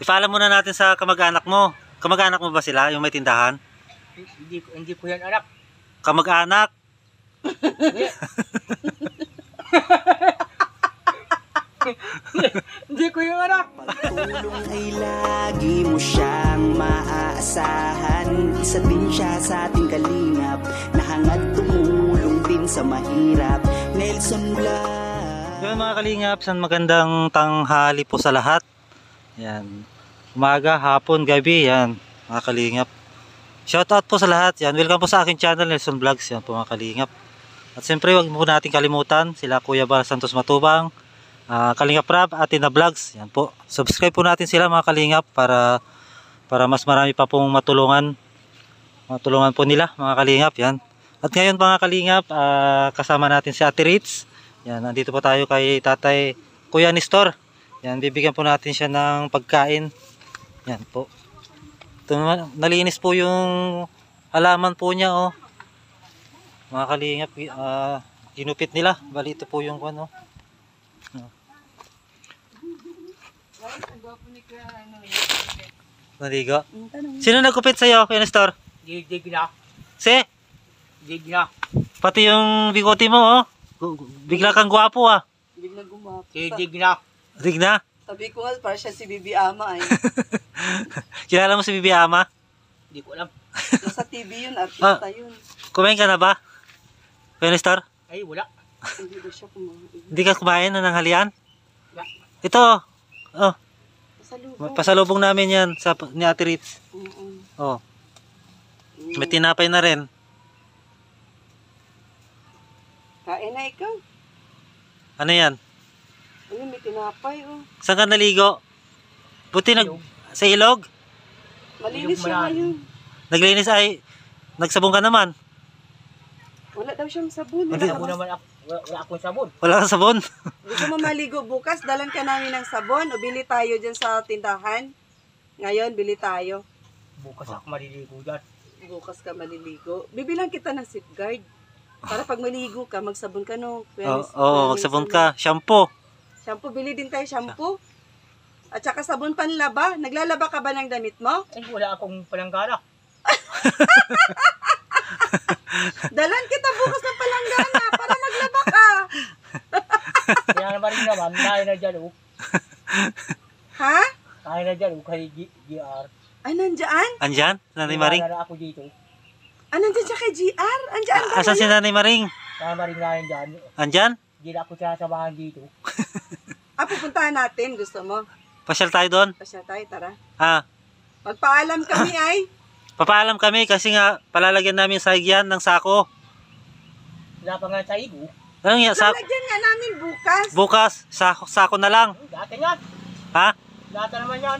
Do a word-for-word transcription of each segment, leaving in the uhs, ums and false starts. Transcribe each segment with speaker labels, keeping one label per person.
Speaker 1: Ipaalam muna natin sa kamag-anak mo. Kamag-anak mo ba sila, yung may tindahan?
Speaker 2: Hindi, hindi ko yan anak.
Speaker 1: Kamag-anak?
Speaker 2: Hindi ko yung anak.
Speaker 3: Pagtulong ay lagi mo siyang maaasahan. Isa din siya sa ating kalingap, na hangad tumulong din sa mahirap. Nelson Blas.
Speaker 1: Yung mga kalingap, san magandang tanghali po sa lahat. Yan. Umaga, hapon, gabi, yan. Mga kalingap. Shoutout po sa lahat. Yan. Welcome po sa aking channel, Nelson Vlogs. Yan po mga kalingap. At siyempre, huwag mo natin kalimutan sila Kuya Bar Santos Matubang, Uh, Kalingap Rab, Atina Vlogs. Yan po. Subscribe po natin sila mga kalingap para para mas marami pa pong matulungan. Matulungan po nila mga kalingap. Yan. At ngayon mga kalingap, uh, kasama natin si Ate Ritz. Yan, nandito po tayo kay Tatay Kuya Nestor. Yan, bibigyan po natin siya ng pagkain. Yan po. Ito naman, nalinis po yung halaman po niya, oh. Mga kalingap, uh, ginupit nila. Bali ito po yung ano. Naligo. Sino nagkupit sa'yo, Kuya Nestor?
Speaker 2: Dig na.
Speaker 1: Si?
Speaker 2: Dig na.
Speaker 1: Pati yung bigote mo, oh. Bigla kang gwapo, ah.
Speaker 4: Bigla gumapo.
Speaker 2: Dig na.
Speaker 1: Dig na?
Speaker 4: Sabi ko nga, para siya si Bibi Ama ay.
Speaker 1: Kilala mo si Bibi Ama?
Speaker 2: Hindi ko alam.
Speaker 4: Sa T V yun, artista
Speaker 1: Ah.
Speaker 4: yun.
Speaker 1: Kumain ka na ba, Kuya Nestor?
Speaker 2: Ay, wala.
Speaker 4: Hindi ba siya kumain?
Speaker 1: Hindi ka kumain na ng halian?
Speaker 2: Wala.
Speaker 1: Ito, oh.
Speaker 4: Pasalubong.
Speaker 1: Pasalubong namin yan sa, ni Ate Ritz.
Speaker 4: Mm-mm.
Speaker 1: Oh. May tinapay na rin.
Speaker 4: Kain na ikaw.
Speaker 1: Ano yan?
Speaker 4: Ayun, may tinapay, oh.
Speaker 1: Saan ka naligo? Buti nag... Sa ilog?
Speaker 4: Malinis
Speaker 2: Ilog
Speaker 4: siya
Speaker 2: malalim.
Speaker 4: ngayon.
Speaker 1: Naglinis ay... Nagsabong ka naman.
Speaker 4: Wala daw siyang sabon.
Speaker 1: Hindi.
Speaker 2: Ako naman ako. Wala, wala akong sabon.
Speaker 1: Wala kang sabon.
Speaker 4: Gusto mo maligo bukas, dalan ka namin ng sabon o bili tayo dyan sa tindahan. Ngayon, bili tayo.
Speaker 2: Bukas ako maliligo dyan.
Speaker 4: Bukas ka maliligo. Bibilang kita ng safeguard. Para pag maligo ka, magsabon ka, no?
Speaker 1: Oo, oh, magsabon ka. Shampoo.
Speaker 4: Shampoo, bili din tayo shampoo. At saka sabon panlaba. Naglalaba ka ba ng damit mo?
Speaker 2: Ay, wala akong palanggana.
Speaker 4: Dalan kita bukas ng palanggana para maglaba ka.
Speaker 2: Kaya naman rin naman, kaya na dyan oh.
Speaker 4: Ha?
Speaker 2: Kaya na dyan oh, kay G R.
Speaker 4: Ay, nandyan?
Speaker 1: Andyan? Nanay Maring?
Speaker 2: Kaya na ako dito.
Speaker 4: Ah, nandyan siya kay G R? Andyan ba
Speaker 1: Asan si
Speaker 4: ngayon?
Speaker 1: Nanay Maring?
Speaker 2: Kaya maring na yan dyan.
Speaker 1: Andyan?
Speaker 2: Hindi na ako sinasamahan dito.
Speaker 4: Ah, pupuntahan natin. Gusto mo?
Speaker 1: Pasyal tayo doon?
Speaker 4: Pasya tayo, tara.
Speaker 1: Ah,
Speaker 4: Magpaalam kami ay.
Speaker 1: papaalam kami kasi nga palalagyan namin sa higyan ng sako.
Speaker 2: Wala pa nga sa igo.
Speaker 1: Ano nga, sa,
Speaker 4: Lalagyan nga namin bukas.
Speaker 1: bukas, sako, sako na lang.
Speaker 2: Dati yan.
Speaker 1: Ha?
Speaker 2: Dati naman yan.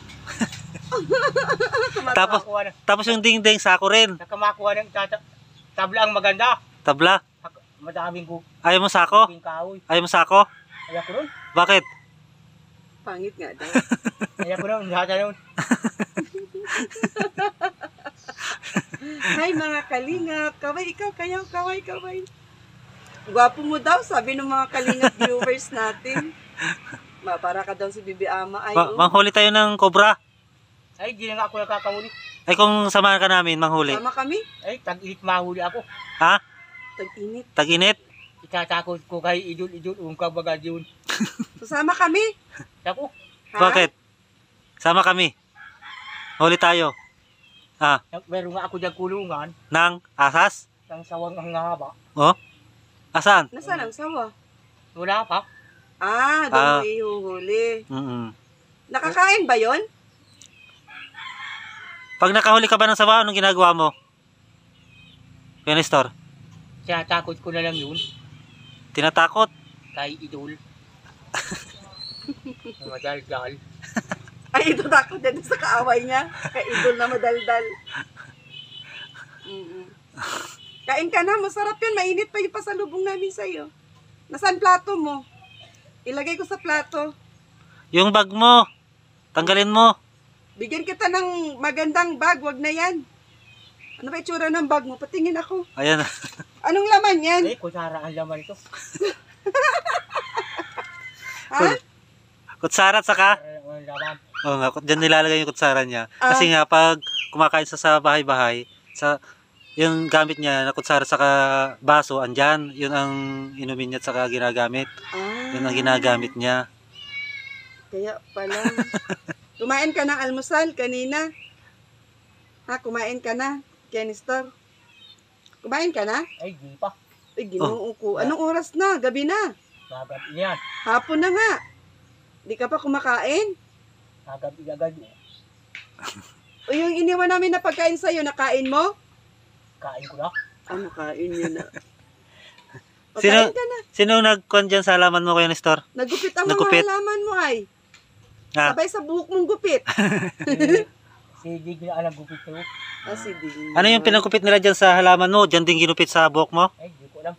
Speaker 1: Tapos,
Speaker 2: Nakakuha na.
Speaker 1: tapos yung dingding, sako rin.
Speaker 2: Nakamakuha ng tata. Tabla ang maganda.
Speaker 1: Tabla.
Speaker 2: Madaming ko.
Speaker 1: Ayaw mo sako?
Speaker 2: Kahoy.
Speaker 1: Ayaw mo sako?
Speaker 2: Ayaw ko nun.
Speaker 1: Bakit?
Speaker 4: Pangit nga daw.
Speaker 2: Ayaw ko nun. Dati nun.
Speaker 4: Hi mga kalingap. Kaway ikaw, kayaw, kaway, kaway. Gwapo mo daw, sabi ng mga kalingap viewers natin. Ma, para ka daw si Bibi Ama. Ay,
Speaker 1: Ma-
Speaker 4: oh.
Speaker 1: manghuli tayo ng cobra.
Speaker 2: Ay, di na nga ako nakakahuli.
Speaker 1: Ay kung samahan ka namin, manghuli.
Speaker 4: Sama kami.
Speaker 2: Ay, tag-init mahuli ako.
Speaker 1: Ha?
Speaker 4: Tag-init.
Speaker 1: Tag-init?
Speaker 2: Itatakot ko kay idol-idol. Kung kabaga yun.
Speaker 4: Susama kami.
Speaker 2: Ako,
Speaker 4: Ha?
Speaker 1: Bakit? Sama kami. Huli tayo. Ah,
Speaker 2: meron nga ako dyan kulungan.
Speaker 1: ng asas?
Speaker 2: Ng sawang ang haba.
Speaker 1: Oh? Asan?
Speaker 4: Nasaan ang sawa?
Speaker 2: Wala pa.
Speaker 4: Ah, doon
Speaker 1: Ah.
Speaker 4: mo ihuhuli.
Speaker 1: Mm-mm.
Speaker 4: Nakakain ba yon?
Speaker 1: Pag nakahuli ka ba ng sawa, anong ginagawa mo? Kuya Nestor?
Speaker 2: Tinatakot ko na lang yun.
Speaker 1: Tinatakot?
Speaker 2: Kay idol. Madal-dal.
Speaker 4: Ay, ito takot din sa kaaway niya. Kay idol na madaldal. Mm-mm. Kain ka na, masarap yun. Mainit pa yung pasalubong namin sa'yo. Nasaan plato mo? Ilagay ko sa plato.
Speaker 1: Yung bag mo, tanggalin mo.
Speaker 4: Bigyan kita ng magandang bag, wag na yan. Ano ba itsura ng bag mo? Patingin ako.
Speaker 1: Ayan.
Speaker 4: Anong laman yan?
Speaker 2: Eh, kusara ang laman ito.
Speaker 4: Ha?
Speaker 1: Kutsarat saka
Speaker 2: Eh, ang laman.
Speaker 1: Oo nga, dyan nilalagay yung kutsara niya.
Speaker 4: Ah.
Speaker 1: Kasi nga, pag kumakain sa sa bahay-bahay, sa yung gamit niya na kutsara sa baso, andyan, yun ang inumin niya at saka ginagamit.
Speaker 4: Ah,
Speaker 1: Yun ang ginagamit niya.
Speaker 4: Kaya pala. Kumain ka ng almusal kanina? Ha, kumain ka na, Kenistor? Kumain ka na?
Speaker 2: Ay, di pa.
Speaker 4: Ay, ginoo ko. Anong oras na? Gabi na.
Speaker 2: Nagabi yan.
Speaker 4: Hapon na nga. Di ka pa kumakain?
Speaker 2: Nagabi agad.
Speaker 4: O yung iniwan namin na pagkain sa'yo, nakain mo?
Speaker 2: Kain ko na.
Speaker 4: Ano, kain yun na.
Speaker 1: Sino-
Speaker 4: Pagkain ka na.
Speaker 1: Sino nagkon dyan sa halaman mo kayo, Nestor?
Speaker 4: Nagupit ang
Speaker 1: Nagupit?
Speaker 4: mga halaman mo ay.
Speaker 1: Ha?
Speaker 4: Sabay sa buhok mong gupit.
Speaker 2: Si Dig na alam gupit ko.
Speaker 4: Ah, si Ding.
Speaker 1: Ano yung pinagkupit nila dyan sa halaman mo? Dyan din ginupit sa buhok mo?
Speaker 2: Ay, di ko alam.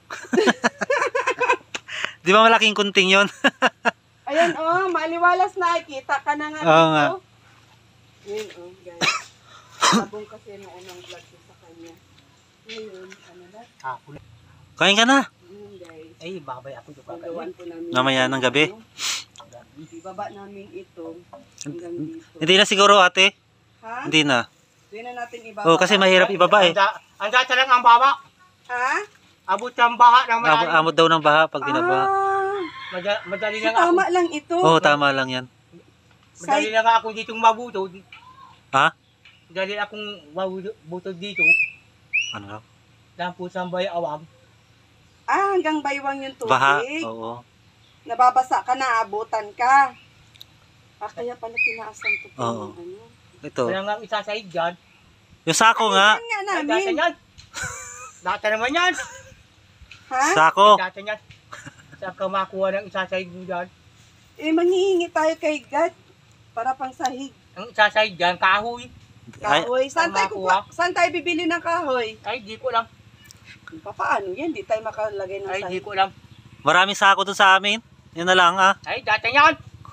Speaker 1: Di ba malaking kunting yon?
Speaker 4: Ayan, oh, maliwalas na. Kita ka na nga
Speaker 1: Oo nga.
Speaker 4: Ayan, oh, guys. Sabong kasi nung unang vlog ko sa kanya. Ngayon, ano na?
Speaker 2: Hapon.
Speaker 1: Kain ka na.
Speaker 4: Ayan, guys.
Speaker 2: Ay, babay ako yung
Speaker 4: Magawan
Speaker 2: kakain.
Speaker 4: po namin.
Speaker 1: Mamaya ng gabi.
Speaker 4: Ano, ibaba namin ito hanggang dito.
Speaker 1: Hindi na siguro, ate.
Speaker 4: Ha?
Speaker 1: Hindi na.
Speaker 4: Hindi na natin ibaba.
Speaker 1: Oh, kasi mahirap ibaba eh.
Speaker 2: Ang data lang ang baba.
Speaker 4: Ha?
Speaker 2: Abot ang baha ng
Speaker 1: Amot,
Speaker 2: marami.
Speaker 1: amot daw ng baha pag binaba.
Speaker 4: Ah,
Speaker 2: Madali, madali
Speaker 4: so
Speaker 2: lang ako.
Speaker 4: tama lang ito.
Speaker 1: Oo, oh, tama lang yan.
Speaker 2: Madali lang ako ditong mabuto.
Speaker 1: Ha?
Speaker 2: Madali akong mabuto dito.
Speaker 1: Ano raw?
Speaker 2: Lang po sa bay awam.
Speaker 4: Ah, hanggang baywang yung tubig.
Speaker 1: Baha. Oo.
Speaker 4: Nababasa ka na, abutan ka. Ah, kaya pala tinaasan ko po
Speaker 1: Oo.
Speaker 4: yung ano.
Speaker 1: Ito.
Speaker 2: Wala nga isa sa dyan.
Speaker 1: Yung sako nga.
Speaker 4: Yan nga
Speaker 2: Ay, data
Speaker 4: namin.
Speaker 2: yan. Data naman yan.
Speaker 4: Ha?
Speaker 1: Sako.
Speaker 2: Data yan. Saka makuha ng isa sa dyan.
Speaker 4: Eh, manghihingi tayo kay God para pang sahig.
Speaker 2: Ang isa sa dyan, kahoy.
Speaker 1: Ay,
Speaker 4: Kahoy. Saan tayo,
Speaker 2: makuha.
Speaker 4: kukuha- saan tayo bibili ng kahoy?
Speaker 2: Ay, di ko alam.
Speaker 4: Pa- Paano yan? Di tayo makalagay ng
Speaker 2: Ay, di
Speaker 4: sahig.
Speaker 2: ko alam.
Speaker 1: maraming sako doon sa amin. Yun na lang ah.
Speaker 2: Ay, data yan.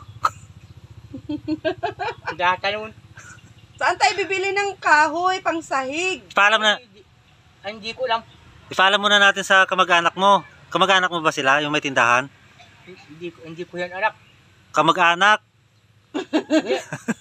Speaker 2: Data nun.
Speaker 4: Saan tayo bibili ng kahoy pang sahig?
Speaker 1: Ipaalam na,
Speaker 2: Ay, di- Ay, hindi ko alam.
Speaker 1: ipaalam muna natin sa kamag-anak mo. Kamag-anak mo ba sila? Yung may tindahan?
Speaker 2: Hindi ko, hindi ko yan anak.
Speaker 1: Kamag-anak.
Speaker 2: Hindi.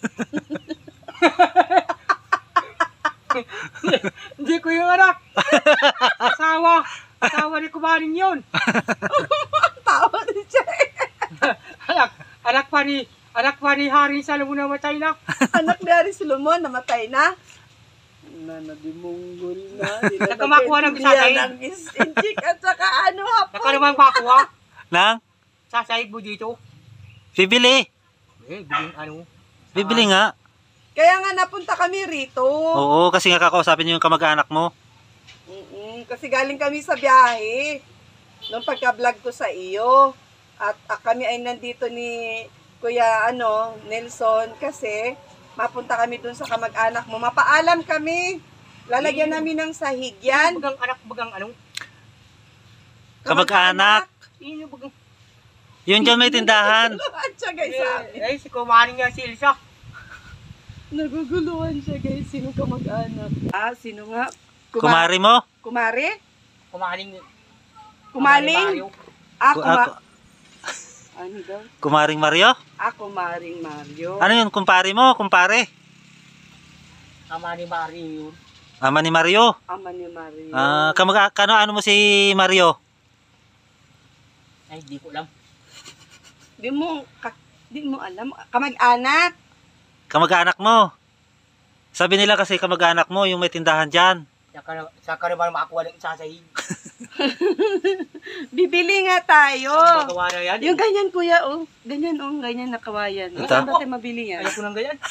Speaker 2: Hindi ko yung anak. Asawa. Asawa ni kumarin yun.
Speaker 4: Tawa din siya.
Speaker 2: Anak. Anak pa ni, anak pa ni Haring Salomon na matay na.
Speaker 4: Anak ni Ari Solomon, namatay na. Na, nadimunggol na. Di na
Speaker 2: Nagkamakuha ng
Speaker 4: nagkaintindihan
Speaker 2: bisatay.
Speaker 4: ng is-inchik at saka ano hapon.
Speaker 2: Saka naman pakuha.
Speaker 1: Nang?
Speaker 2: Sasahig mo dito.
Speaker 1: Bibili.
Speaker 2: Eh, biling ano.
Speaker 1: Bibili nga.
Speaker 4: Kaya nga napunta kami rito.
Speaker 1: Oo, kasi nga kakausapin niyo yung kamag-anak mo.
Speaker 4: Mm-mm, kasi galing kami sa biyahe. Nung pagka-vlog ko sa iyo. At ah, kami ay nandito ni Kuya ano, Nelson kasi mapunta kami dun sa kamag-anak mo. Mapaalam kami. Lalagyan namin ng sahig yan.
Speaker 2: Bagang anak, bagang ano.
Speaker 1: Kamag-anak.
Speaker 2: Sino bagang.
Speaker 1: Yun dyan may tindahan.
Speaker 4: Naguguluhan siya guys sa amin.
Speaker 2: Eh, si kumarin nga si Elsa.
Speaker 4: Naguguluhan siya guys. Sino kamag-anak? Ah, sino nga?
Speaker 1: Kumari mo?
Speaker 4: Kumari?
Speaker 2: Kumaring.
Speaker 4: Kumaling? Ah,
Speaker 1: Ku-
Speaker 4: kuma...
Speaker 1: ah,
Speaker 4: Ano daw?
Speaker 1: Kumaring Mario?
Speaker 4: Ah, kumaring Mario.
Speaker 1: Ano yun? Kumpare mo? Kumpare?
Speaker 2: Ama ni Mario yun.
Speaker 1: Ama ni Mario.
Speaker 4: Ama ni Mario.
Speaker 1: Ah, kamag kano ano mo si Mario?
Speaker 2: Ay, di ko alam.
Speaker 4: Di mo, ka- di mo alam. Kamag-anak.
Speaker 1: Kamag-anak mo. Sabi nila kasi kamag-anak mo yung may tindahan dyan.
Speaker 2: Saka, saka naman makakuha ng isasahig.
Speaker 4: Bibili nga tayo.
Speaker 2: Ano magawa na yan?
Speaker 4: Yung ganyan kuya, oh. Ganyan, oh. Ganyan na kawayan.
Speaker 1: Ito?
Speaker 4: Saan natin mabili yan?
Speaker 2: Ayaw ko ng ganyan.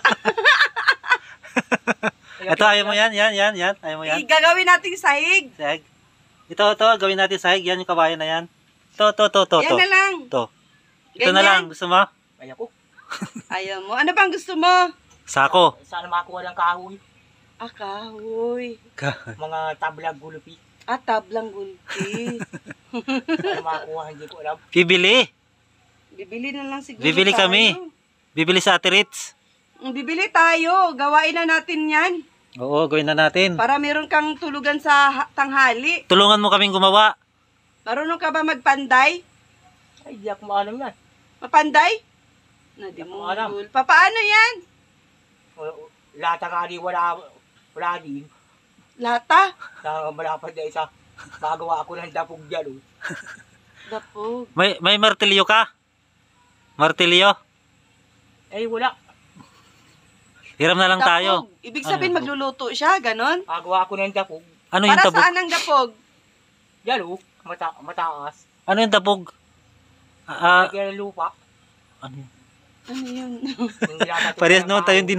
Speaker 1: Ito, ayaw mo yan, yan, yan, yan. Ayaw mo yan.
Speaker 4: I- gagawin nating sahig.
Speaker 1: Sahig. Ito, ito, gawin natin sahig. Yan yung kabayan na yan. Ito, ito, ito, ito.
Speaker 4: Yan
Speaker 1: Ito,
Speaker 4: na lang.
Speaker 1: ito. Ito na
Speaker 4: Ganyan.
Speaker 1: lang. Gusto mo?
Speaker 2: Ayaw ko.
Speaker 4: Ayaw mo. Ano bang gusto mo?
Speaker 1: Sako.
Speaker 2: Sana makakuha ng kahoy.
Speaker 4: Ah, kahoy.
Speaker 2: Mga tablag gulupi.
Speaker 4: Ah, tablang gulpi.
Speaker 2: Sana makakuha, hindi ko alam.
Speaker 1: Bibili.
Speaker 4: Bibili na lang siguro
Speaker 1: Bibili
Speaker 4: tayo.
Speaker 1: kami. Bibili sa Ate Ritz.
Speaker 4: Mm, Bibili tayo. Gawain na natin yan.
Speaker 1: Oo, gawin na natin.
Speaker 4: Para meron kang tulugan sa ha- tanghali.
Speaker 1: Tulungan mo kaming gumawa.
Speaker 4: Marunong ka ba magpanday?
Speaker 2: Ay, di ako maalam yan.
Speaker 4: Mapanday? Nadimungol. Papaano yan?
Speaker 2: Lata nga di wala, wala din.
Speaker 4: Lata?
Speaker 2: Sa malapad na isa. Magawa ako ng dapog dyan. Oh.
Speaker 4: Dapog.
Speaker 1: May, may martilyo ka? Martilyo?
Speaker 2: Eh, wala.
Speaker 1: Hiram na lang
Speaker 4: Dapog.
Speaker 1: tayo.
Speaker 4: Ibig sabihin
Speaker 1: Ano?
Speaker 4: magluluto siya, ganon?
Speaker 2: Magawa ako ng dapog.
Speaker 1: Ano yung
Speaker 4: Para
Speaker 1: tabog?
Speaker 4: saan ang dapog?
Speaker 2: Yan oh, mata mataas.
Speaker 1: Ano yung tabog? Ah,
Speaker 2: Lagyan ng lupa.
Speaker 1: ano yun?
Speaker 4: Ano yun?
Speaker 2: Yung nilalagay
Speaker 1: Parehas
Speaker 2: ng
Speaker 1: naman
Speaker 2: tao.
Speaker 1: tayo din.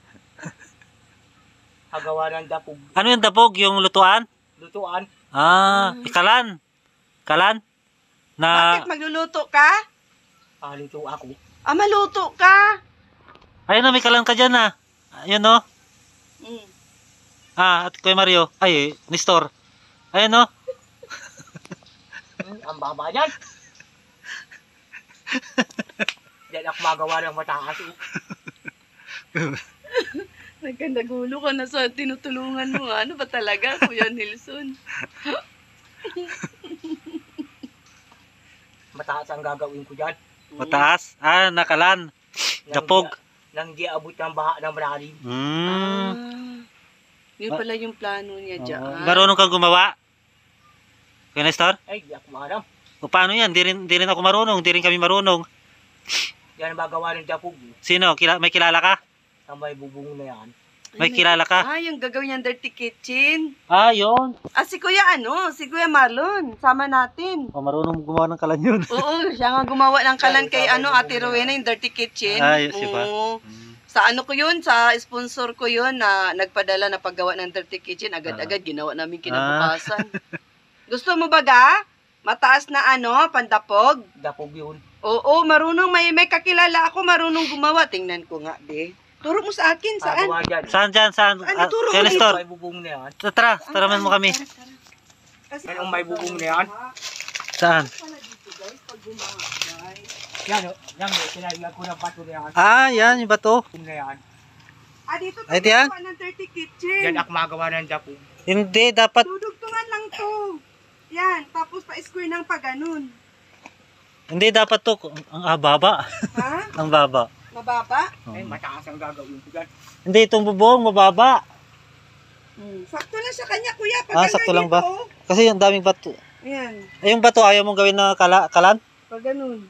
Speaker 2: Magawa ng dapog.
Speaker 1: Ano yung tabog? Yung lutuan?
Speaker 2: Lutuan.
Speaker 1: Ah, kalan. Kalan? Na,
Speaker 4: Bakit magluluto ka?
Speaker 2: Ah, luto ako.
Speaker 4: Ah, maluto ka?
Speaker 1: ayun na, may kalan ka dyan ah. Ayun no.
Speaker 4: Mm.
Speaker 1: Ah, at Kuya Mario. Ay, Nestor. Ayun no.
Speaker 2: Hmm, ang baba yan. Yan ako magawa ng mataas. Oh.
Speaker 4: Nagkandagulo ka na sa tinutulungan mo. Ano ba talaga, Kuya Nelson?
Speaker 2: Mataas ang gagawin ko dyan.
Speaker 1: Mataas. Ah, nakalan.
Speaker 2: Nang
Speaker 1: Dapog.
Speaker 2: di- Nang di abot ng baha ng malalim.
Speaker 1: Hmm.
Speaker 4: Ah, yun pala yung plano niya
Speaker 1: Oo.
Speaker 4: dyan.
Speaker 1: Marunong kang gumawa? Kuya Nestor?
Speaker 2: Ay, di ako maalam.
Speaker 1: O paano yan? Di rin, di rin ako marunong. Di rin kami marunong.
Speaker 2: Yan ang magawa ng dapog.
Speaker 1: Sino? Kila, may kilala ka?
Speaker 2: Ang may bubong na yan.
Speaker 1: May kilala ka?
Speaker 4: Ah, yung gagawin niyang dirty kitchen.
Speaker 1: Ah, yun.
Speaker 4: Ah, si Kuya ano? Si Kuya Marlon. Sama natin.
Speaker 1: O, marunong gumawa ng kalan yun.
Speaker 4: Oo, siya nga gumawa ng kalan kay
Speaker 2: Tama,
Speaker 4: ano,
Speaker 2: tama,
Speaker 4: Ate
Speaker 2: tama.
Speaker 4: Rowena, yung dirty kitchen.
Speaker 1: Ah, yes, iba.
Speaker 4: Oo. Sa ano ko yun, sa sponsor ko yun na nagpadala na paggawa ng dirty kitchen, agad-agad ginawa namin kinabukasan. Gusto mo ba ga? Mataas na ano, pandapog?
Speaker 2: Dapog yun.
Speaker 4: Oo, marunong, may may kakilala ako, marunong gumawa. Tingnan ko nga, be. Turo mo sa akin, saan?
Speaker 2: Magawa dyan.
Speaker 1: Saan dyan? Saan?
Speaker 4: Ano,
Speaker 1: Ah,
Speaker 4: turo
Speaker 1: Kuya
Speaker 4: ko
Speaker 1: Nestor.
Speaker 2: May bubong na yan.
Speaker 1: Tara, taraman mo kami.
Speaker 4: Kasi,
Speaker 2: Yan ang may bubong na yan.
Speaker 1: Saan?
Speaker 4: pala dito, guys, pag gumawa, guys.
Speaker 2: Yan o. Yan o. Sinagyan ko ng bato na yan.
Speaker 1: Ah, yan. Yung bato.
Speaker 2: Bubong na yan.
Speaker 4: Ah, dito
Speaker 1: Ay,
Speaker 4: tayo
Speaker 1: diyan?
Speaker 4: gumawa ng dirty kitchen.
Speaker 2: Yan ako magawa ng dapog.
Speaker 1: Hindi, dapat.
Speaker 4: Dudugtungan lang to. Yan, tapos pa-square ng paganon.
Speaker 1: Hindi, dapat to. Ang ah, baba.
Speaker 4: Ha?
Speaker 1: Ang baba.
Speaker 4: Mababa?
Speaker 2: Ay, mataas ang gagawin ko dyan.
Speaker 1: Hindi, itong bubong, mababa.
Speaker 4: Hmm. Sakto lang sa kanya, kuya. Pag
Speaker 1: Ah,
Speaker 4: hanggang
Speaker 1: sakto lang ba?
Speaker 4: dito, oh.
Speaker 1: Kasi yung daming bato.
Speaker 4: Ayan,
Speaker 1: Ay, yung bato, ayaw mong gawin na kala, kalan?
Speaker 4: pag ganun.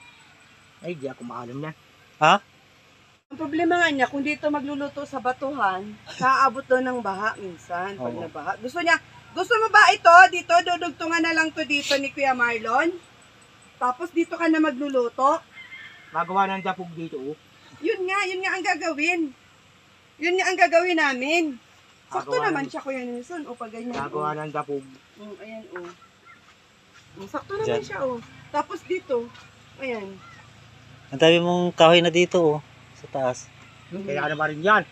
Speaker 2: Ay, di ako maalam yan.
Speaker 1: Ha?
Speaker 4: Ang problema nga niya, kung dito magluluto sa batuhan, naaabot doon ng baha minsan. Pag
Speaker 1: Oo.
Speaker 4: nabaha. Gusto niya, gusto mo ba ito? Dito, dudugtungan na lang to dito ni Kuya Marlon. Tapos dito ka na magluluto.
Speaker 2: Magawa ng dapog dito oh.
Speaker 4: Yun nga, yun nga ang gagawin. Yun nga ang gagawin namin. Sakto
Speaker 2: Gagawa
Speaker 4: naman
Speaker 2: ng-
Speaker 4: siya, Kuya Nelson. O, pag ganyan.
Speaker 2: Magawa
Speaker 4: o.
Speaker 2: ng dapog.
Speaker 4: Mm, ayan, o. Mm, sakto naman
Speaker 1: Diyan.
Speaker 4: siya, o. Tapos dito, ayan.
Speaker 1: Ang dami mong kahoy na dito, oh. Sa taas.
Speaker 2: Kaya na ba rin yan?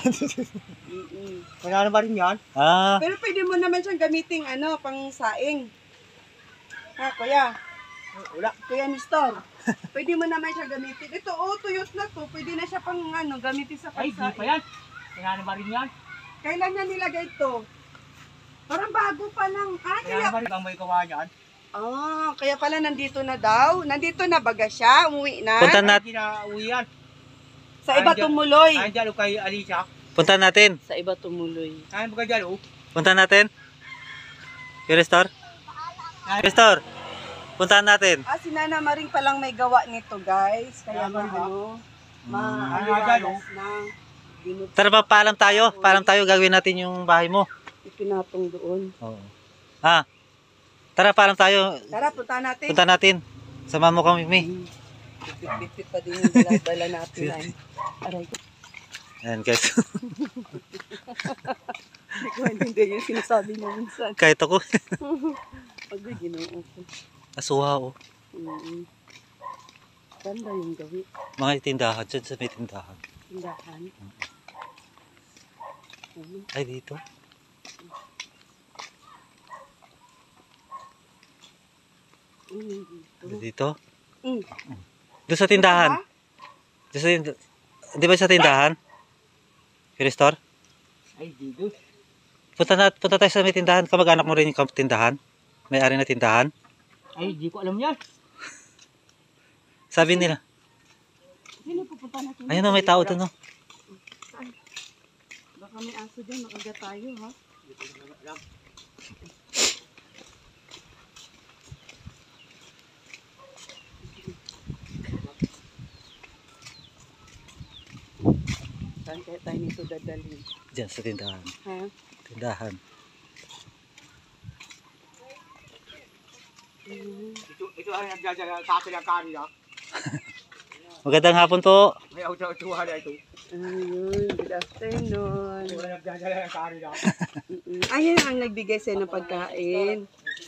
Speaker 4: Mm-mm.
Speaker 2: Kaya na ba rin yan?
Speaker 1: Ah,
Speaker 4: Pero pwede mo naman siyang gamitin, ano, pang saing. Ha, Kuya?
Speaker 2: Wala.
Speaker 4: Kuya Nestor. Pwede mo naman siya gamitin. Ito, oh, tuyot na to. Pwede na siya pang, ano, gamitin sa
Speaker 2: Ay, di pa
Speaker 4: pagsaing.
Speaker 2: yan. Kaya na ba rin yan?
Speaker 4: Kailan niya nilagay to? Parang bago pa lang. Ah,
Speaker 2: Kaya
Speaker 4: kaya
Speaker 2: na ba rin ang may gawa yan?
Speaker 4: Ah, kaya pala nandito na daw. Nandito na baga siya, umuwi na.
Speaker 1: punta, nat
Speaker 2: Ay, kinauwi yan.
Speaker 4: Sa iba
Speaker 2: Andyan-
Speaker 4: tumuloy.
Speaker 2: Nandiyan o kay Alicia.
Speaker 1: punta natin.
Speaker 4: Sa iba tumuloy.
Speaker 2: Kaya ba dyan oh?
Speaker 1: Punta natin. Kuya Nestor? Kuya Nestor, puntahan natin.
Speaker 4: Ah, si Nana Maring palang may gawa nito, guys. Kaya
Speaker 2: Kaya
Speaker 4: ma,
Speaker 2: ba, ba?
Speaker 4: ano,
Speaker 1: Hmm.
Speaker 4: maaliwalas na. Binut-
Speaker 1: Tara ba, paalam tayo. Paalam tayo, gagawin natin yung bahay mo.
Speaker 4: Ipinatong doon.
Speaker 1: Oo. Ah, tara, paalam tayo.
Speaker 4: Tara, punta natin.
Speaker 1: Punta natin. Sama mo kami, Mi.
Speaker 4: Hmm. Bit-bit pa din yung dala-dala natin. ay. Aray ko.
Speaker 1: Ayan, guys.
Speaker 4: Hindi ko hindi yung sinasabi niya minsan.
Speaker 1: Kahit ako.
Speaker 4: Pag ginoo ko.
Speaker 1: Asuha, oh.
Speaker 4: Mm. Ganda yung gawi.
Speaker 1: Mga tindahan. Diyan sa may tindahan.
Speaker 4: Tindahan. Ano?
Speaker 1: Ay, dito.
Speaker 4: Mm, dito.
Speaker 1: Dito.
Speaker 4: Mm.
Speaker 1: Doon sa tindahan.
Speaker 4: Diba?
Speaker 1: Doon sa tindahan. Di ba sa tindahan? Kuya Nestor?
Speaker 2: Ay, dito.
Speaker 1: Punta, na, punta tayo sa may tindahan. Kamag-anak mo rin yung tindahan. May-ari na tindahan.
Speaker 2: Ay, di ko alam yan.
Speaker 1: Sabi nila.
Speaker 4: Sino pupunta natin?
Speaker 1: Ayun o, may tao doon o.
Speaker 4: Baka may aso dyan, makagat tayo ha. Saan kaya tayo nito dadalhin?
Speaker 1: Diyan sa tindahan.
Speaker 4: Ha?
Speaker 1: Tindahan.
Speaker 2: Ito, ito ang nagdadala sa akin ang kanila.
Speaker 1: Magandang hapon po.
Speaker 2: May auto-autuhan na ito.
Speaker 4: Ayun, good afternoon.
Speaker 2: Ito ang nagdadala ng kanila.
Speaker 4: Mm-mm. Ayun ang nagbigay sa'yo ng pagkain.